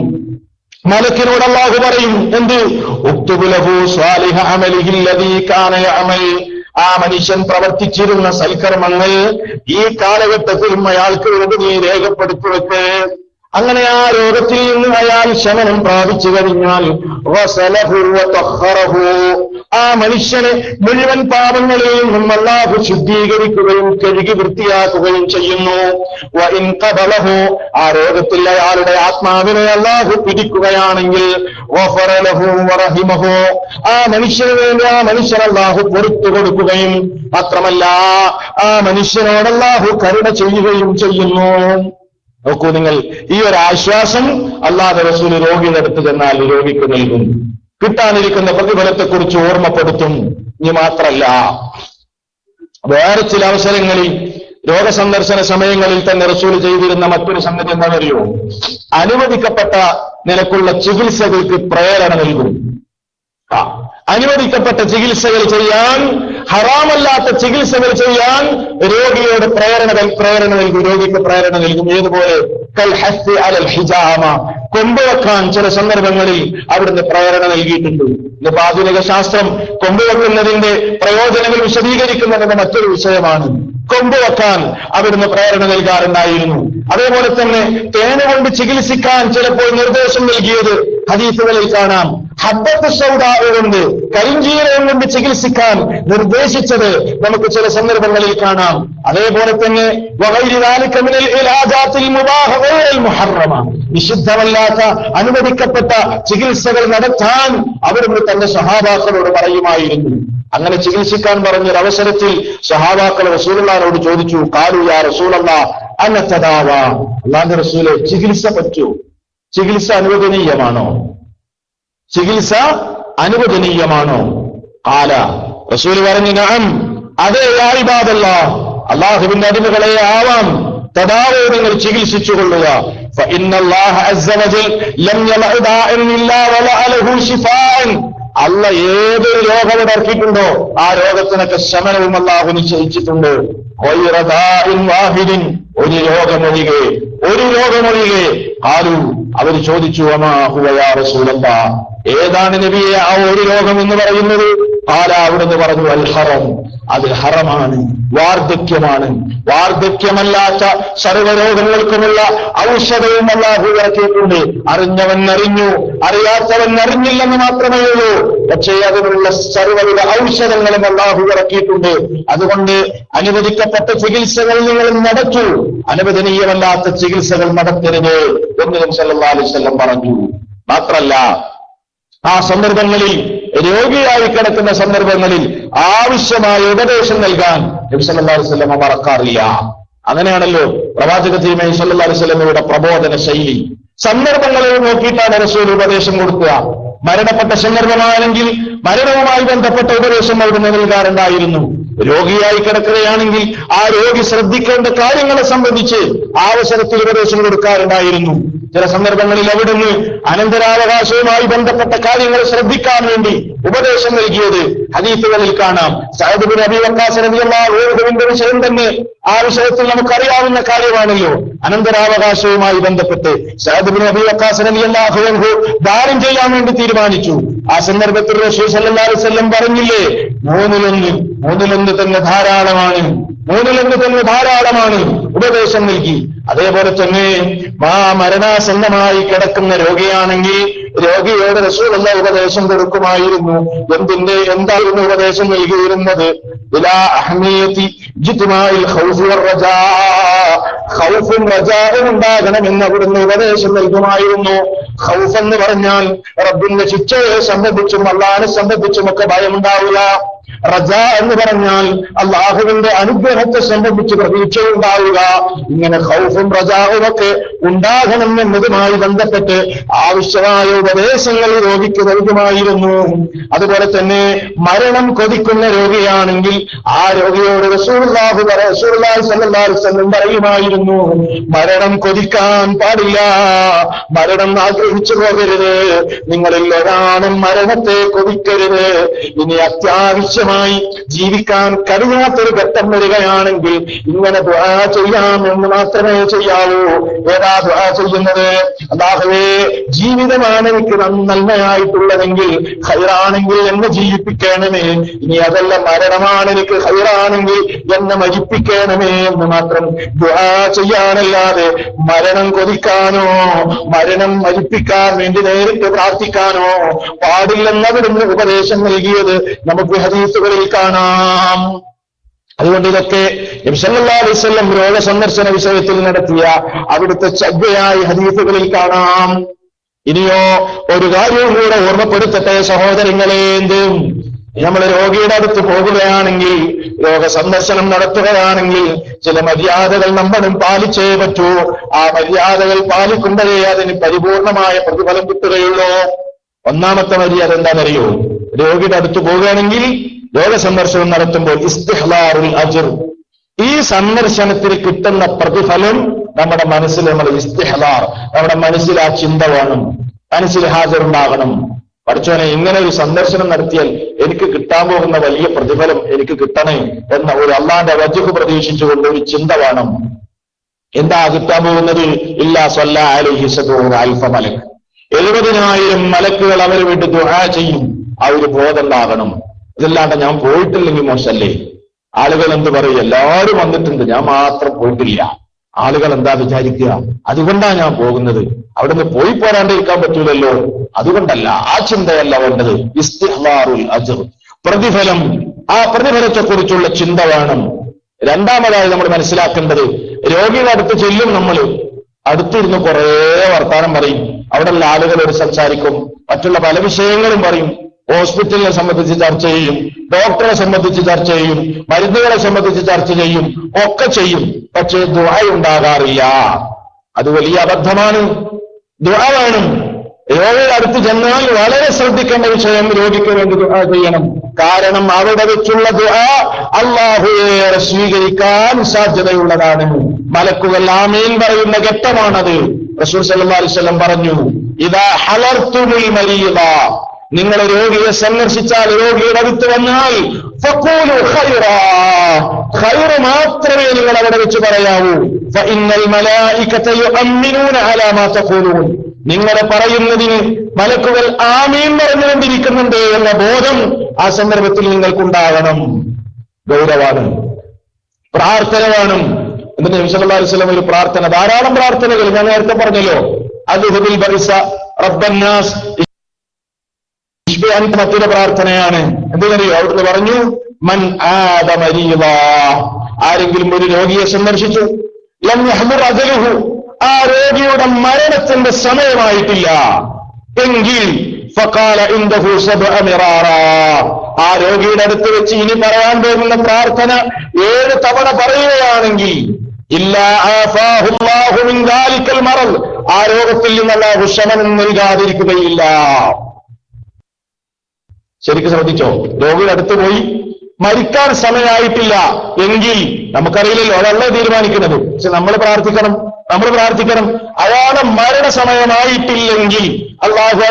[SPEAKER 1] എന്ത്? ഉക്തുബ് ലഹു സ്വാലിഹ അമലിഹി അല്ലദീ കാന യഅമൽ, ആ മനുഷ്യൻ പ്രവർത്തിച്ചിരുന്ന സൽക്കർമ്മങ്ങൾ ഈ കാലഘട്ടത്തിലും അയാൾക്ക് വേണ്ടി നീ രേഖപ്പെടുത്തി വെക്ക്. അങ്ങനെ ആ രോഗത്തിൽ നിന്ന് അയാൾ ശമനം പ്രാപിച്ചു കഴിഞ്ഞാൽ, വസലഹു വതഖറഹു, ആ മനുഷ്യനെ മുഴുവൻ പാപങ്ങളിൽ നിന്നും അല്ലാഹു ശുദ്ധീകരിക്കുകയും കഴുകി വൃത്തിയാക്കുകയും ചെയ്യുന്നു. വഇൻ ഖബലഹു, ആ രോഗത്തിൽ അയാളുടെ ആത്മാവിനെ അല്ലാഹു പിടിക്കുകയാണെങ്കിൽ, ഗഫറ ലഹു വറഹിമഹു, ആ മനുഷ്യന് വേണ്ടി ആ മനുഷ്യൻ അല്ലാഹു പൊറുത്തു കൊടുക്കുകയും മാത്രമല്ല ആ മനുഷ്യനോട് അല്ലാഹു കരുണ ചെയ്യുകയും ചെയ്യുന്നു. നോക്കൂ നിങ്ങൾ, ഈ ഒരു ആശ്വാസം അല്ലാഹുവിന്റെ റസൂൽ രോഗിയുടെ അടുത്ത് ചെന്നാൽ രോഗിക്ക് നൽകും. കിട്ടാനിരിക്കുന്ന പ്രതിഫലത്തെക്കുറിച്ച് ഓർമ്മപ്പെടുത്തും. ഇനി മാത്രല്ല, വേറെ ചില അവസരങ്ങളിൽ, രോഗസന്ദർശന സമയങ്ങളിൽ തന്നെ റസൂൽ ചെയ്തിരുന്ന മറ്റൊരു സംഗതി എന്താണെന്നറിയോ? അനുവദിക്കപ്പെട്ട നിലക്കുള്ള ചികിത്സകൾക്ക് പ്രേരണ നൽകും. അനുവദിക്കപ്പെട്ട ചികിത്സകൾ ചെയ്യാൻ, ഹറാമല്ലാത്ത ചികിത്സകൾ ചെയ്യാൻ രോഗിയോട് പ്രേരണ നൽകും, രോഗിക്ക് പ്രേരണ നൽകും. ഏതുപോലെ? കൽ ഹസ്സി അലൽ ഹിജാമ, കൊമ്പ് വെക്കാൻ ചില സന്ദർഭങ്ങളിൽ അവിടുന്ന് പ്രേരണ നൽകിയിട്ടുണ്ട്. ഇന്നിപ്പോ ആധുനിക ശാസ്ത്രം കൊമ്പ് വെക്കുന്നതിന്റെ പ്രയോജനങ്ങൾ വിശദീകരിക്കുന്നതിന്റെ മറ്റൊരു വിഷയമാണ്. കൊമ്പ് വെക്കാൻ അവിടുന്ന് പ്രേരണ നൽകാറുണ്ടായിരുന്നു. അതേപോലെ തന്നെ തേന കൊണ്ട് ചികിത്സിക്കാൻ ചിലപ്പോൾ നിർദ്ദേശം നൽകിയത് ഹദീസുകളിൽ കാണാം. ഹബ്ബത്ത് സൗദാ കൊണ്ട് കരിഞ്ചീരകം കൊണ്ട് ചികിത്സിക്കാൻ നിർദ്ദേശിച്ചത് നമുക്ക് ചില സന്ദർഭങ്ങളിൽ കാണാം. അതേപോലെ തന്നെ നിഷിദ്ധമല്ലാത്ത അനുവദിക്കപ്പെട്ട ചികിത്സകൾ നടത്താൻ അവിടുന്ന് തന്റെ സഹാബാക്കളോട് പറയുമായിരുന്നു. അങ്ങനെ ചികിത്സിക്കാൻ പറഞ്ഞൊരവസരത്തിൽ സഹാബാക്കൾ റസൂലുള്ളാഹിനോട് ചോദിച്ചു, ഖാലു യാ റസൂലല്ലാഹ് അനതദാവാ, അല്ലാഹുവിന്റെ റസൂലേ ചികിത്സ പറ്റുമോ? ചികിത്സ അനുവദനീയമാണോ? ചികിത്സ അനുവദനീയമാണോ? ഖാല, റസൂൽ പറഞ്ഞു, നഅം, അതെ യാ ഇബാദല്ലാഹ്, അല്ലാഹുവിന്റെ അടിമകളെ ആവാം, തദാവൂ, നിങ്ങൾ ചികിത്സിച്ചുകൊള്ളുക. ഫഇന്നല്ലാഹ അസ്സ വജൽ ലം യലഅ ദാഇൻ ഇല്ലാ വലഅ ലഹു ശിഫാഅൻ, അല്ല ഏതൊരു രോഗം ഇറക്കിയിട്ടുണ്ടോ ആ രോഗത്തിനൊക്കെ ശമനവും അല്ലാഹു നിശ്ചയിച്ചിട്ടുണ്ട്. ഒരു രോഗമൊഴികെ, ഒരു രോഗമൊഴികെ. ഖാലൂ, അവർ ചോദിച്ചു, വമാ ഹുവ യാ റസൂലല്ലാഹ്, ഏതാണ് നബിയെ ആ ഒരു രോഗം എന്ന് പറയുന്നത്? ഖാല, അവിടുന്ന് പറഞ്ഞു, അൽ ഹറം, അത് ഹറമാണ്, വാർദ്ധക്യമാണ്. വാർദ്ധക്യമല്ലാത്ത സർവ്വരോഗങ്ങൾക്കുമുള്ള ഔഷധവും അല്ലാഹു ഇറക്കിയിട്ടുണ്ട്. അറിഞ്ഞവൻ അറിഞ്ഞു, അറിയാത്തവൻ അറിഞ്ഞില്ലെന്ന് മാത്രമേ ഉള്ളൂ. പക്ഷേ അതിനുള്ള സർവ്വവിധ ഔഷധങ്ങളും അല്ലാഹു ഇറക്കിയിട്ടുണ്ട്. അതുകൊണ്ട് അനുവദിക്കപ്പെട്ട ചികിത്സകൾ നിങ്ങൾ നടത്തൂ, അനുവദനീയമല്ലാത്ത ചികിത്സകൾ നടത്തരുത് എന്ന് നബി സല്ലല്ലാഹു അലൈഹി വസല്ലം പറഞ്ഞു. മാത്രല്ല, ആ സന്ദർഭങ്ങളിൽ, രോഗിയായി കിടക്കുന്ന സന്ദർഭങ്ങളിൽ ആവശ്യമായ ഉപദേശം നൽകാൻ നബി സല്ലല്ലാഹു അലൈഹി വസല്ലം മറക്കാറില്ല. അങ്ങനെയാണല്ലോ പ്രവാചക തിരുമേനി സല്ലല്ലാഹു അലൈഹി വസല്ലമയുടെ പ്രബോധന ശൈലി. സന്ദർഭങ്ങളിൽ നോക്കിയിട്ടാണ് റസൂൽ ഉപദേശം കൊടുക്കുക. മരണപ്പെട്ട സന്ദർഭമാണെങ്കിൽ മരണവുമായി ബന്ധപ്പെട്ട ഉപദേശം അവിടുന്ന് നൽകാറുണ്ടായിരുന്നു. രോഗിയായി കിടക്കുകയാണെങ്കിൽ ആ രോഗി ശ്രദ്ധിക്കേണ്ട കാര്യങ്ങളെ സംബന്ധിച്ച് ആ അവസരത്തിൽ ഉപദേശം കൊടുക്കാറുണ്ടായിരുന്നു. ചില സന്ദർഭങ്ങളിൽ അവിടുന്ന് അനന്തരാവകാശവുമായി ബന്ധപ്പെട്ട കാര്യങ്ങൾ ശ്രദ്ധിക്കാൻ വേണ്ടി ഉപദേശം നൽകിയത് ഹദീസുകളിൽ കാണാം. സഅദ് ഇബ്നു അബീ വഖാസ് റളിയല്ലാഹു അൻഹുവിന്റെ വിഷയം തന്നെ ആ വിഷയത്തിൽ നമുക്കറിയാവുന്ന കാര്യമാണല്ലോ. അനന്തരാവകാശവുമായി ബന്ധപ്പെട്ട് സഅദ് ഇബ്നു അബീ വഖാസ് റളിയല്ലാഹു അൻഹു ദാനം ചെയ്യാൻ വേണ്ടി തീരുമാനിച്ചു. ആ സന്ദർഭത്തിൽ റസൂൽ സല്ലല്ലാഹു അലൈഹി വസല്ലം പറഞ്ഞില്ലേ, മൂന്നിലൊന്ന് തന്നെ ധാരാളമാണ്, മൂന്നിലൊന്ന് തന്നെ ധാരാളമാണ് ഉപദേശം നൽകി. അതേപോലെ തന്നെ മരണാസന്നമായി കിടക്കുന്ന രോഗിയാണെങ്കിൽ രോഗിയോട് റസൂലുള്ളാഹി ഉപദേശം കൊടുക്കുമായിരുന്നു. എന്തായിരുന്നു ഉപദേശം നൽകിയിരുന്നത്? ഇലാ അഹ്മിയതി ഇജ്തിമാഇൽ ഖൗഫ് വറജാ, ഖൗഫും റജാഉം ഉണ്ടാകണമെന്ന് അവിടുന്ന് ഉപദേശം നൽകുമായിരുന്നു. ഖൗഫ് എന്ന് പറഞ്ഞാൽ റബ്ബിന്റെ ശിക്ഷയെ സംബന്ധിച്ചും അല്ലാഹുവിനെ സംബന്ധിച്ചുമൊക്കെ ഭയമുണ്ടാവുക. റജാ എന്ന് പറഞ്ഞാൽ അല്ലാഹുവിന്റെ അനുഗ്രഹത്തെ സംബന്ധിച്ച് പ്രതീക്ഷയുണ്ടാവുക. ഇങ്ങനെ ഖൗഫും റജാഉം ഒക്കെ ഉണ്ടാകണം എന്നതുമായി ബന്ധപ്പെട്ട് ആവശ്യമായ ഉപദേശങ്ങൾ രോഗിക്ക് നൽകുമായിരുന്നു. അതുപോലെ തന്നെ മരണം കൊതിക്കുന്ന രോഗിയാണെങ്കിൽ ആ രോഗിയോട് റസൂലുള്ളാഹി സ്വല്ലല്ലാഹു അലൈഹി വസല്ലം പറയുമായിരുന്നു, മരണം കൊതിക്കാൻ പാടില്ല, മരണം ആഗ്രഹിച്ചു പോകരുത്, നിങ്ങളിൽ ഒരാളും മരണത്തെ കൊതിക്കരുത്. ഇനി അത്യാവശ്യമായി ജീവിക്കാൻ കഴിയാത്തൊരു ഘട്ടം വരികയാണെങ്കിൽ ഇങ്ങനെ ദുആ ചെയ്യാം എന്ന് മാത്രമേ ചെയ്യാവൂ. ഏതാ ദുആ ചെയ്യുന്നത്? അല്ലാഹുവേ, ജീവിതമാണ് എനിക്ക് നന്മയായിട്ടുള്ളതെങ്കിൽ, ഖൈറാണെങ്കിൽ എന്നെ ജീവിപ്പിക്കണമേ, ഇനി അതല്ല മരണമാണ് എനിക്ക് ഖൈറാണെങ്കിൽ എന്നെ മരിപ്പിക്കണമേ എന്ന് മാത്രം ദുആ ചെയ്യാനല്ലാതെ മരണം കൊതിക്കാനോ മരണം മരിപ്പിക്കാൻ വേണ്ടി നേരിട്ട് പ്രാർത്ഥിക്കാനോ പാടില്ലെന്നവിടുന്ന് ഉപദേശം നൽകിയത് നമുക്ക് ഹദീസുകളിൽ കാണാം. അതുകൊണ്ട് ഇതൊക്കെ നബി സല്ലല്ലാഹു അലൈഹി വസല്ലം രോഗസന്ദർശന വിഷയത്തിൽ നടത്തിയ അവിടുത്തെ ചര്യയായ ഹദീസുകളിൽ കാണാം. ഇനിയോ ഒരു കാര്യവും കൂടെ ഓർമ്മപ്പെടുത്തട്ടെ സഹോദരങ്ങളെ. നമ്മൾ രോഗിയുടെ അടുത്ത് പോകുകയാണെങ്കിൽ, രോഗസന്ദർശനം നടത്തുകയാണെങ്കിൽ ചില മര്യാദകൾ നമ്മളും പാലിച്ചേ പറ്റൂ. ആ മര്യാദകൾ പാലിക്കുമ്പോഴേ അതിന് പരിപൂർണമായ പ്രതിഫലം കിട്ടുകയുള്ളൂ. ഒന്നാമത്തെ മര്യാദ എന്താണെന്നറിയോ? രോഗിയുടെ അടുത്ത് പോവുകയാണെങ്കിൽ രോഗസന്ദർശനം നടത്തുമ്പോൾ ഇസ്തിഹ്ലാറുൽ അജ്ർ, ഈ സന്ദർശനത്തിന് കിട്ടുന്ന പ്രതിഫലം നമ്മുടെ മനസ്സിൽ, നമ്മുടെ ഇസ്തിഹ്ലാർ, നമ്മുടെ മനസ്സിൽ ആ ചിന്ത വേണം, മനസ്സിൽ ഹാജറുണ്ടാകണം. പഠിച്ചോനെ, ഇങ്ങനെ ഒരു സന്ദർശനം നടത്തിയാൽ എനിക്ക് കിട്ടാൻ പോകുന്ന വലിയ പ്രതിഫലം എനിക്ക് കിട്ടണേ എന്ന ഒരു അള്ളാന്റെ വജ്ഹ് പ്രതീക്ഷിച്ചുകൊണ്ട് ഒരു ചിന്ത വേണം. എന്താ കിട്ടാൻ പോകുന്നത്? ഇല്ലാ സ്വല്ലാ അലൈഹി 70,000 മലക്ക്, 70,000 മലക്കുകൾ അവര് വേണ്ടി ദുആ ചെയ്യും. ആ ഒരു ബോധം ഉണ്ടാകണം. ഇതല്ലാണ്ട് ഞാൻ പോയിട്ടില്ലെങ്കിൽ മോശല്ലേ? ആളുകൾ എന്ത് പറയും? എല്ലാവരും വന്നിട്ടുണ്ട്, ഞാൻ മാത്രം പോയിട്ടില്ല. ആളുകൾ എന്താ വിചാരിക്കുക? അതുകൊണ്ടാണ് ഞാൻ പോകുന്നത്, അവിടുന്ന് പോയി പോരാണ്ടിരിക്കാൻ പറ്റൂലല്ലോ. അതുകൊണ്ടല്ല, ആ ചിന്തയല്ല വേണ്ടത്. ഇസ്തിഹ്ലാറുൽ അജ്ർ, പ്രതിഫലം, ആ പ്രതിഫലത്തെക്കുറിച്ചുള്ള ചിന്ത വേണം. രണ്ടാമതായി നമ്മൾ മനസ്സിലാക്കേണ്ടത്, രോഗിയുടെ അടുത്ത് ചെല്ലും, നമ്മൾ അടുത്തിരുന്ന് കുറേ വർത്താനം പറയും. അവിടെയുള്ള ആളുകളോട് സംസാരിക്കും, മറ്റുള്ള പല വിഷയങ്ങളും പറയും. ഹോസ്പിറ്റലിനെ സംബന്ധിച്ച് ചർച്ച ചെയ്യും, ഡോക്ടറെ സംബന്ധിച്ച് ചർച്ച ചെയ്യും, മരുന്നുകളെ സംബന്ധിച്ച് ചർച്ച ചെയ്യും, ഒക്കെ ചെയ്യും. പക്ഷേ ദുആ ഉണ്ടാകാറില്ല. അത് വലിയ അബദ്ധമാണ്. ദുആ വേണം. രോഗിയുടെ അടുത്ത് ചെന്നാൽ വളരെ ശ്രദ്ധിക്കേണ്ട വിഷയം, രോഗിക്ക് വേണ്ടി ദുആ ചെയ്യണം. കാരണം അവിടെ വെച്ചുള്ള ദുആ അല്ലാഹുവേ സ്വീകരിക്കാൻ സാധ്യതയുള്ളതാണ്. മലക്കുകൾ ആമീൻ പറയുന്ന ഘട്ടമാണത്. റസൂൽ സല്ലല്ലാഹു അലൈഹി വസല്ലം പറഞ്ഞു, ഇദാ ഹലർതുൽ മരീദ, നിങ്ങൾ രോഗിയെ സന്ദർശിച്ചാൽ, രോഗിയുടെ അടുത്ത് വന്നാൽ, ഫഖൂലു ഖൈറാ, ഖൈർ മാത്രമേ നിങ്ങൾ അവിടെ വെച്ച് പറയാവൂ. ഫഇന്നൽ മലായികത യുഅമ്മിനൂന അലാ മാ തഖൂലൂൻ, നിങ്ങളെ പറയുന്നതിന് മലക്കുകൾ ആമീൻ പറഞ്ഞുകൊണ്ടിരിക്കുന്നുണ്ട് എന്ന ബോധം ആ സന്ദർഭത്തിൽ നിങ്ങൾക്കുണ്ടാകണം. ഗൗരവമാണ്, പ്രാർത്ഥന വേണം. എന്നിട്ട് നബി സല്ലല്ലാഹു അലൈഹി വസല്ലം ഒരു പ്രാർത്ഥന, ധാരാളം പ്രാർത്ഥനകൾ ഞാൻ നേരത്തെ പറഞ്ഞല്ലോ. അദ്ഹുബിൽ ബഅസ റബ്ബന്നാസ്, മറ്റൊരു പ്രാർത്ഥനയാണ്. എന്തെന്നറിയോ? അവിടുന്ന് പറഞ്ഞു, മൻ ആദ മരീദ, ആരെങ്കിലും ഒരു രോഗിയെ സന്ദർശിച്ചു, ലം യഹ്മുർ അജലുഹു, ആ രോഗിയുടെ മരണത്തിന്റെ സമയമായിട്ടില്ല എങ്കിൽ, ഫഖാല ഇൻദഹു സബ്അ മിറാറ, ആ രോഗിയുടെ അടുത്ത് വെച്ച് ഇനി പറയാൻ പോകുന്ന പ്രാർത്ഥന 7 തവണ പറയുകയാണെങ്കിൽ, ഇല്ലാ ആഫാഹു അല്ലാഹു മിൻ ദാലിക്കൽ മറദ്, ആ രോഗത്തിൽ നിന്ന് അല്ലാഹു ശമനം നൽകാതിരിക്കുകയില്ല. ശരിക്കും ശ്രദ്ധിച്ചോ? രോഗിയുടെ അടുത്ത് പോയി മരിക്കാൻ സമയമായിട്ടില്ല എങ്കിൽ, നമുക്കറിയില്ലല്ലോ, അതല്ല തീരുമാനിക്കുന്നത്. പക്ഷെ നമ്മൾ പ്രാർത്ഥിക്കണം. അയാളുടെ മരണസമയമായിട്ടില്ലെങ്കിൽ, അല്ലാഹു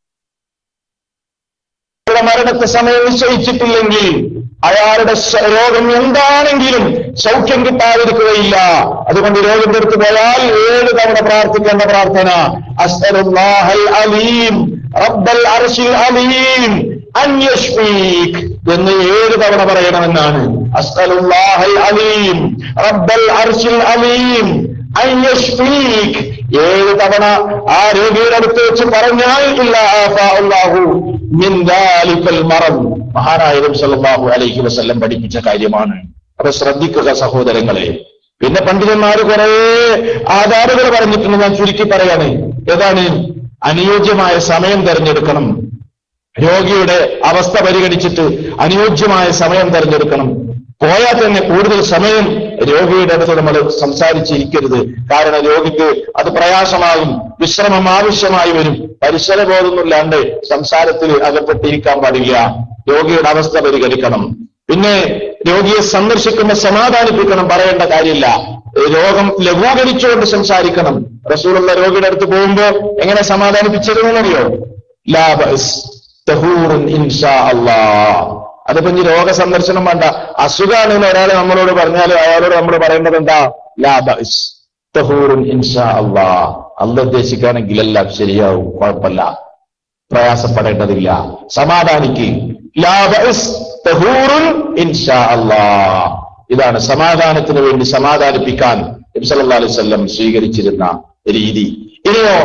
[SPEAKER 1] അയാളുടെ മരണത്തെ സമയം നിശ്ചയിച്ചിട്ടില്ലെങ്കിൽ, അയാളുടെ രോഗം എന്താണെങ്കിലും സൗഖ്യം കിട്ടാതിരിക്കുകയില്ല. അതുകൊണ്ട് രോഗിയുടെ അടുത്ത് പോയാൽ 7 തവണ പ്രാർത്ഥിക്കേണ്ട പ്രാർത്ഥന, അസ്അലുല്ലാഹൽ അലീം റബ്ബൽ അർശിൽ അലീം അൻ യശ്ഫീക് എന്ന് 7 തവണ പറയണമെന്നാണ്. അസ്അലുല്ലാഹൽ അലീം റബ്ബൽ അർശിൽ അലീം അൻ യശ്ഫീക് 7 തവണ ആ രോഗിയുടെ അടുത്ത് വെച്ച് പറഞ്ഞാൽ, ഇല്ലാ ആഫാഹു മിൻ ദാലിക്കൽ മറദ്, മഹാനായ നബി സല്ലല്ലാഹു അലൈഹി വസല്ലം പഠിപ്പിച്ച കാര്യമാണ്. അത് ശ്രദ്ധിക്കുക സഹോദരങ്ങളെ. പിന്നെ പണ്ഡിതന്മാർ കുറെ ആധാരങ്ങൾ പറഞ്ഞിട്ടുണ്ട്, ഞാൻ ചുരുക്കി പറയാണ്. ഏതാണ്? അനുയോജ്യമായ സമയം തിരഞ്ഞെടുക്കണം. രോഗിയുടെ അവസ്ഥ പരിഗണിച്ചിട്ട് അനുയോജ്യമായ സമയം തിരഞ്ഞെടുക്കണം. പോയാൽ തന്നെ കൂടുതൽ സമയം രോഗിയുടെ അടുത്ത് നമ്മൾ സംസാരിച്ചിരിക്കരുത്. കാരണം രോഗിക്ക് അത് പ്രയാസമാകും, വിശ്രമം ആവശ്യമായി വരും. പരിസരബോധമൊന്നുമില്ലാണ്ട് സംസാരത്തിൽ അകപ്പെട്ടിരിക്കാൻ പാടില്ല. രോഗിയുടെ അവസ്ഥ പരിഗണിക്കണം. പിന്നെ രോഗിയെ സന്ദർശിക്കുമ്പോൾ സമാധാനിപ്പിക്കണം, പറയേണ്ട കാര്യമില്ല. രോഗം ലഘൂകരിച്ചുകൊണ്ട് സംസാരിക്കണം. റസൂലുള്ള രോഗിയുടെ അടുത്ത് പോകുമ്പോ എങ്ങനെ സമാധാനിപ്പിച്ചിരുന്നറിയോ? ലാ ബഅസ് തഹൂറുൻ ഇൻഷാ അല്ലാഹ്. അതിപ്പോ ഇനി രോഗസന്ദർശനം വേണ്ട, അസുഖാണെന്ന് ഒരാൾ നമ്മളോട് പറഞ്ഞാൽ അയാളോട് നമ്മൾ പറയേണ്ടത് എന്താ? ലാ ബഅസ് തഹൂറുൻ ഇൻഷാ അല്ലാഹ്. അല്ലാഹ് ഉദ്ദേശിക്കുകയാണെങ്കിൽ എല്ലാം ശരിയാവും, കുഴപ്പമില്ല, പ്രയാസപ്പെടേണ്ടതില്ല, സമാധാനിക്ക്. ലാ ബഅസ് തഹൂറുൻ ഇൻഷാ അല്ലാഹ്. ഇതാണ് സമാധാനത്തിന് വേണ്ടി സമാധാനിപ്പിക്കാൻ നബി സല്ലല്ലാഹു അലൈഹി വസല്ലം സ്വീകരിച്ചിരുന്ന രീതി. ഇനിയോ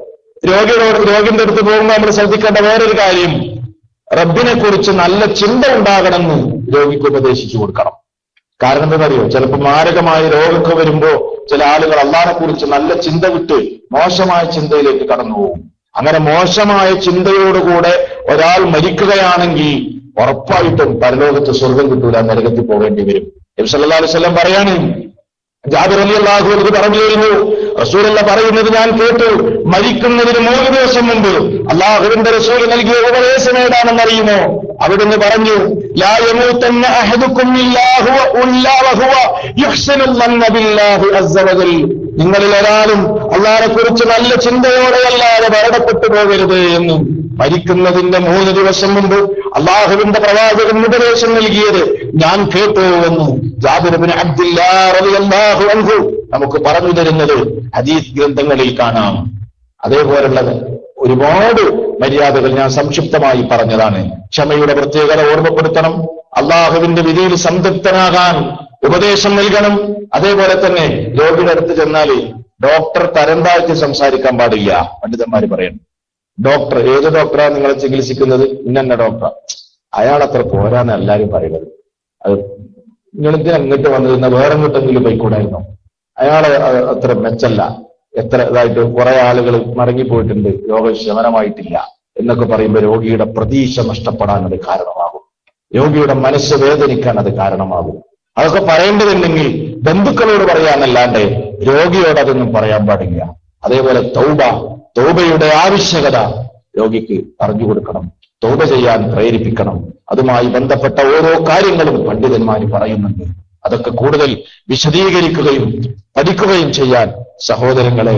[SPEAKER 1] രോഗിയുടെ അടുത്ത് പോകുമ്പോൾ നമ്മൾ ശ്രദ്ധിക്കേണ്ട വേറൊരു കാര്യം, റബ്ബിനെ കുറിച്ച് നല്ല ചിന്ത ഉണ്ടാകണമെന്ന് രോഗിക്ക് ഉപദേശിച്ചു കൊടുക്കണം. കാരണം എന്താണെന്നറിയോ? ചിലപ്പോൾ മാരകമായ രോഗമൊക്കെ വരുമ്പോ ചില ആളുകൾ അല്ലാഹുവിനെ കുറിച്ച് നല്ല ചിന്ത വിട്ട് മോശമായ ചിന്തയിലേക്ക് കടന്നു പോകും. അങ്ങനെ മോശമായ ചിന്തയോടുകൂടെ ഒരാൾ മരിക്കുകയാണെങ്കിൽ ഉറപ്പായിട്ടും പരലോകത്ത് സ്വർഗം കിട്ടൂല, നരകത്തിൽ പോകേണ്ടി വരും. നബി സല്ലല്ലാഹു അലൈഹി വസല്ലം പറയാണ്, ജാബിർ റളിയല്ലാഹു അൻഹു പറഞ്ഞിരുന്നു, റസൂലുള്ളാഹി പറയുന്നത് ഞാൻ കേട്ടു, മരിക്കുന്നതിന് 3 ദിവസം മുമ്പ് അല്ലാഹുവിന്റെ റസൂൽ നൽകിയ ഉപദേശം ഏതാണെന്ന് അറിയുമോ? അവിടുന്ന് പറഞ്ഞു, ലാ യമൂതന്ന അഹദുക്കും ഇല്ലാഹു വഹുവ യുഹ്സിനു ളന്ന ബില്ലാഹി അസ്സ വജൽ. നിങ്ങളിൽ ഒരാളും അല്ലാഹുവിനെ കുറിച്ച് നല്ല ചിന്തയോടെയല്ലാതെ മരണപ്പെട്ടു പോകരുത് എന്നും മരിക്കുന്നതിന്റെ 3 ദിവസം മുമ്പ് അല്ലാഹുവിന്റെ പ്രവാചകൻ ഉപദേശം നൽകിയത് ഞാൻ കേട്ടു എന്ന് ജാബിർ ഇബ്നു അബ്ദുല്ലാഹ് റളിയല്ലാഹു അൻഹു നമുക്ക് പറഞ്ഞു തരുന്നത് ഹദീസ് ഗ്രന്ഥങ്ങളിൽ കാണാം. അതേപോലുള്ളത് ഒരുപാട് മര്യാദകൾ ഞാൻ സംക്ഷിപ്തമായി പറഞ്ഞതാണ്. ക്ഷമയുടെ പ്രത്യേകത ഓർമ്മപ്പെടുത്തണം. അള്ളാഹുവിന്റെ വിധിയിൽ സംതൃപ്തനാകാൻ ഉപദേശം നൽകണം. അതേപോലെ തന്നെ രോഗിയുടെ അടുത്ത് ചെന്നാൽ ഡോക്ടർ തരം താഴ്ത്തി സംസാരിക്കാൻ പാടില്ല. പണ്ഡിതന്മാര് പറയണം, ഡോക്ടർ ഏത് ഡോക്ടറാണ് നിങ്ങളെ ചികിത്സിക്കുന്നത്? ഇന്ന ഡോക്ടർ, അയാൾ അത്ര പോരാന്ന് എല്ലാവരും പറയുന്നത്. അത് നിങ്ങളിതിന് അങ്ങോട്ട് വന്നിരുന്ന വേറെ അങ്ങോട്ടെങ്കിലും പോയിക്കൂടായിരുന്നു, അയാൾ അത്ര മെച്ചല്ല, എത്ര ഇതായിട്ട് കുറെ ആളുകൾ മടങ്ങിപ്പോയിട്ടുണ്ട്, രോഗശമനമായിട്ടില്ല എന്നൊക്കെ പറയുമ്പോൾ രോഗിയുടെ പ്രതീക്ഷ നഷ്ടപ്പെടാൻ അത് കാരണമാകും. രോഗിയുടെ മനസ്സ് വേദനിക്കാൻ അത് കാരണമാകും. അതൊക്കെ പറയേണ്ടതുണ്ടെങ്കിൽ ബന്ധുക്കളോട് പറയാനല്ലാണ്ട് രോഗിയോട് അതൊന്നും പറയാൻ പാടില്ല. അതേപോലെ തൗബയുടെ ആവശ്യകത രോഗിക്ക് പറഞ്ഞു കൊടുക്കണം, തൗബ ചെയ്യാൻ പ്രേരിപ്പിക്കണം. അതുമായി ബന്ധപ്പെട്ട ഓരോ കാര്യങ്ങളും പണ്ഡിതന്മാർ പറയുന്നുണ്ട്. അതൊക്കെ കൂടുതൽ വിശദീകരിക്കുകയും പഠിക്കുകയും ചെയ്യാൻ സഹോദരങ്ങളെ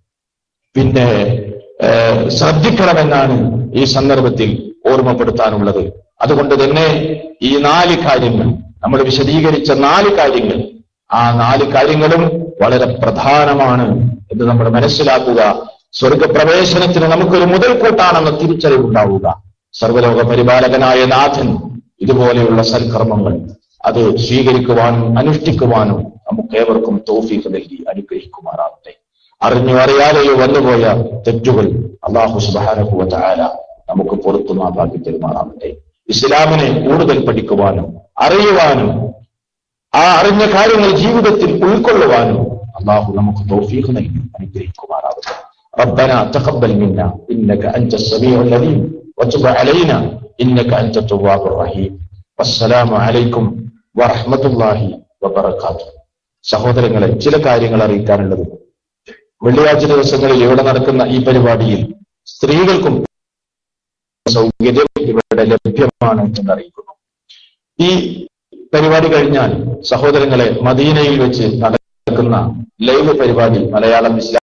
[SPEAKER 1] പിന്നെ ശ്രദ്ധിക്കണമെന്നാണ് ഈ സന്ദർഭത്തിൽ ഓർമ്മപ്പെടുത്താനുള്ളത്. അതുകൊണ്ട് തന്നെ ഈ 4 കാര്യങ്ങൾ നമ്മൾ വിശദീകരിച്ച 4 കാര്യങ്ങൾ, ആ 4 കാര്യങ്ങളും വളരെ പ്രധാനമാണ് എന്ന് നമ്മൾ മനസ്സിലാക്കുക. സ്വർഗപ്രവേശനത്തിന് നമുക്കൊരു മുതൽക്കൂട്ടാണെന്ന തിരിച്ചറിവുണ്ടാവുക. സർവ്വലോക പരിപാലകനായ നാഥൻ ഇതുപോലെയുള്ള സൽക്കർമ്മങ്ങൾ അത് സ്വീകരിക്കുവാനും അനുഷ്ഠിക്കുവാനും നമുക്കേവർക്കും തൗഫീഖ് നൽകി അനുഗ്രഹിക്കുമാറാവട്ടെ. അറിഞ്ഞോ അറിയാതെയോ വന്നുപോയ തെറ്റുകൾ അല്ലാഹു സുബ്ഹാനഹു വ തആല നമുക്ക് പുറത്തു മാപ്പാക്കി തരുമാറാവട്ടെ. ഇസ്ലാമിനെ കൂടുതൽ പഠിക്കുവാനും അറിയുവാനും ആ അറിഞ്ഞ കാര്യങ്ങൾ ജീവിതത്തിൽ ഉൾക്കൊള്ളുവാനും അല്ലാഹു നമുക്ക് തൗഫീഖ് നൽകി അനുഗ്രഹിക്കുമാറാവട്ടെ. ربنا تقبل منا إنك أنت السميع العليم وتب علينا إنك أنت التواب الرحيم. والسلام عليكم ورحمة الله وبركاته. സഹോദരങ്ങളെ, ചില കാര്യങ്ങൾ അറിയിക്കാനുള്ളത്, വെള്ളിയാഴ്ച ദിവസങ്ങളിൽ ഇവിടെ നടക്കുന്ന ഈ പരിപാടിയിൽ സ്ത്രീകൾക്കും സൗകര്യം ഇവിടെ ലഭ്യമാണ് എന്നറിയിക്കുന്നു. ഈ പരിപാടി കഴിഞ്ഞാൽ സഹോദരങ്ങളെ, മദീനയിൽ വെച്ച് നടക്കുന്ന ലൈവ് പരിപാടി മലയാളം ഇസ്ലാം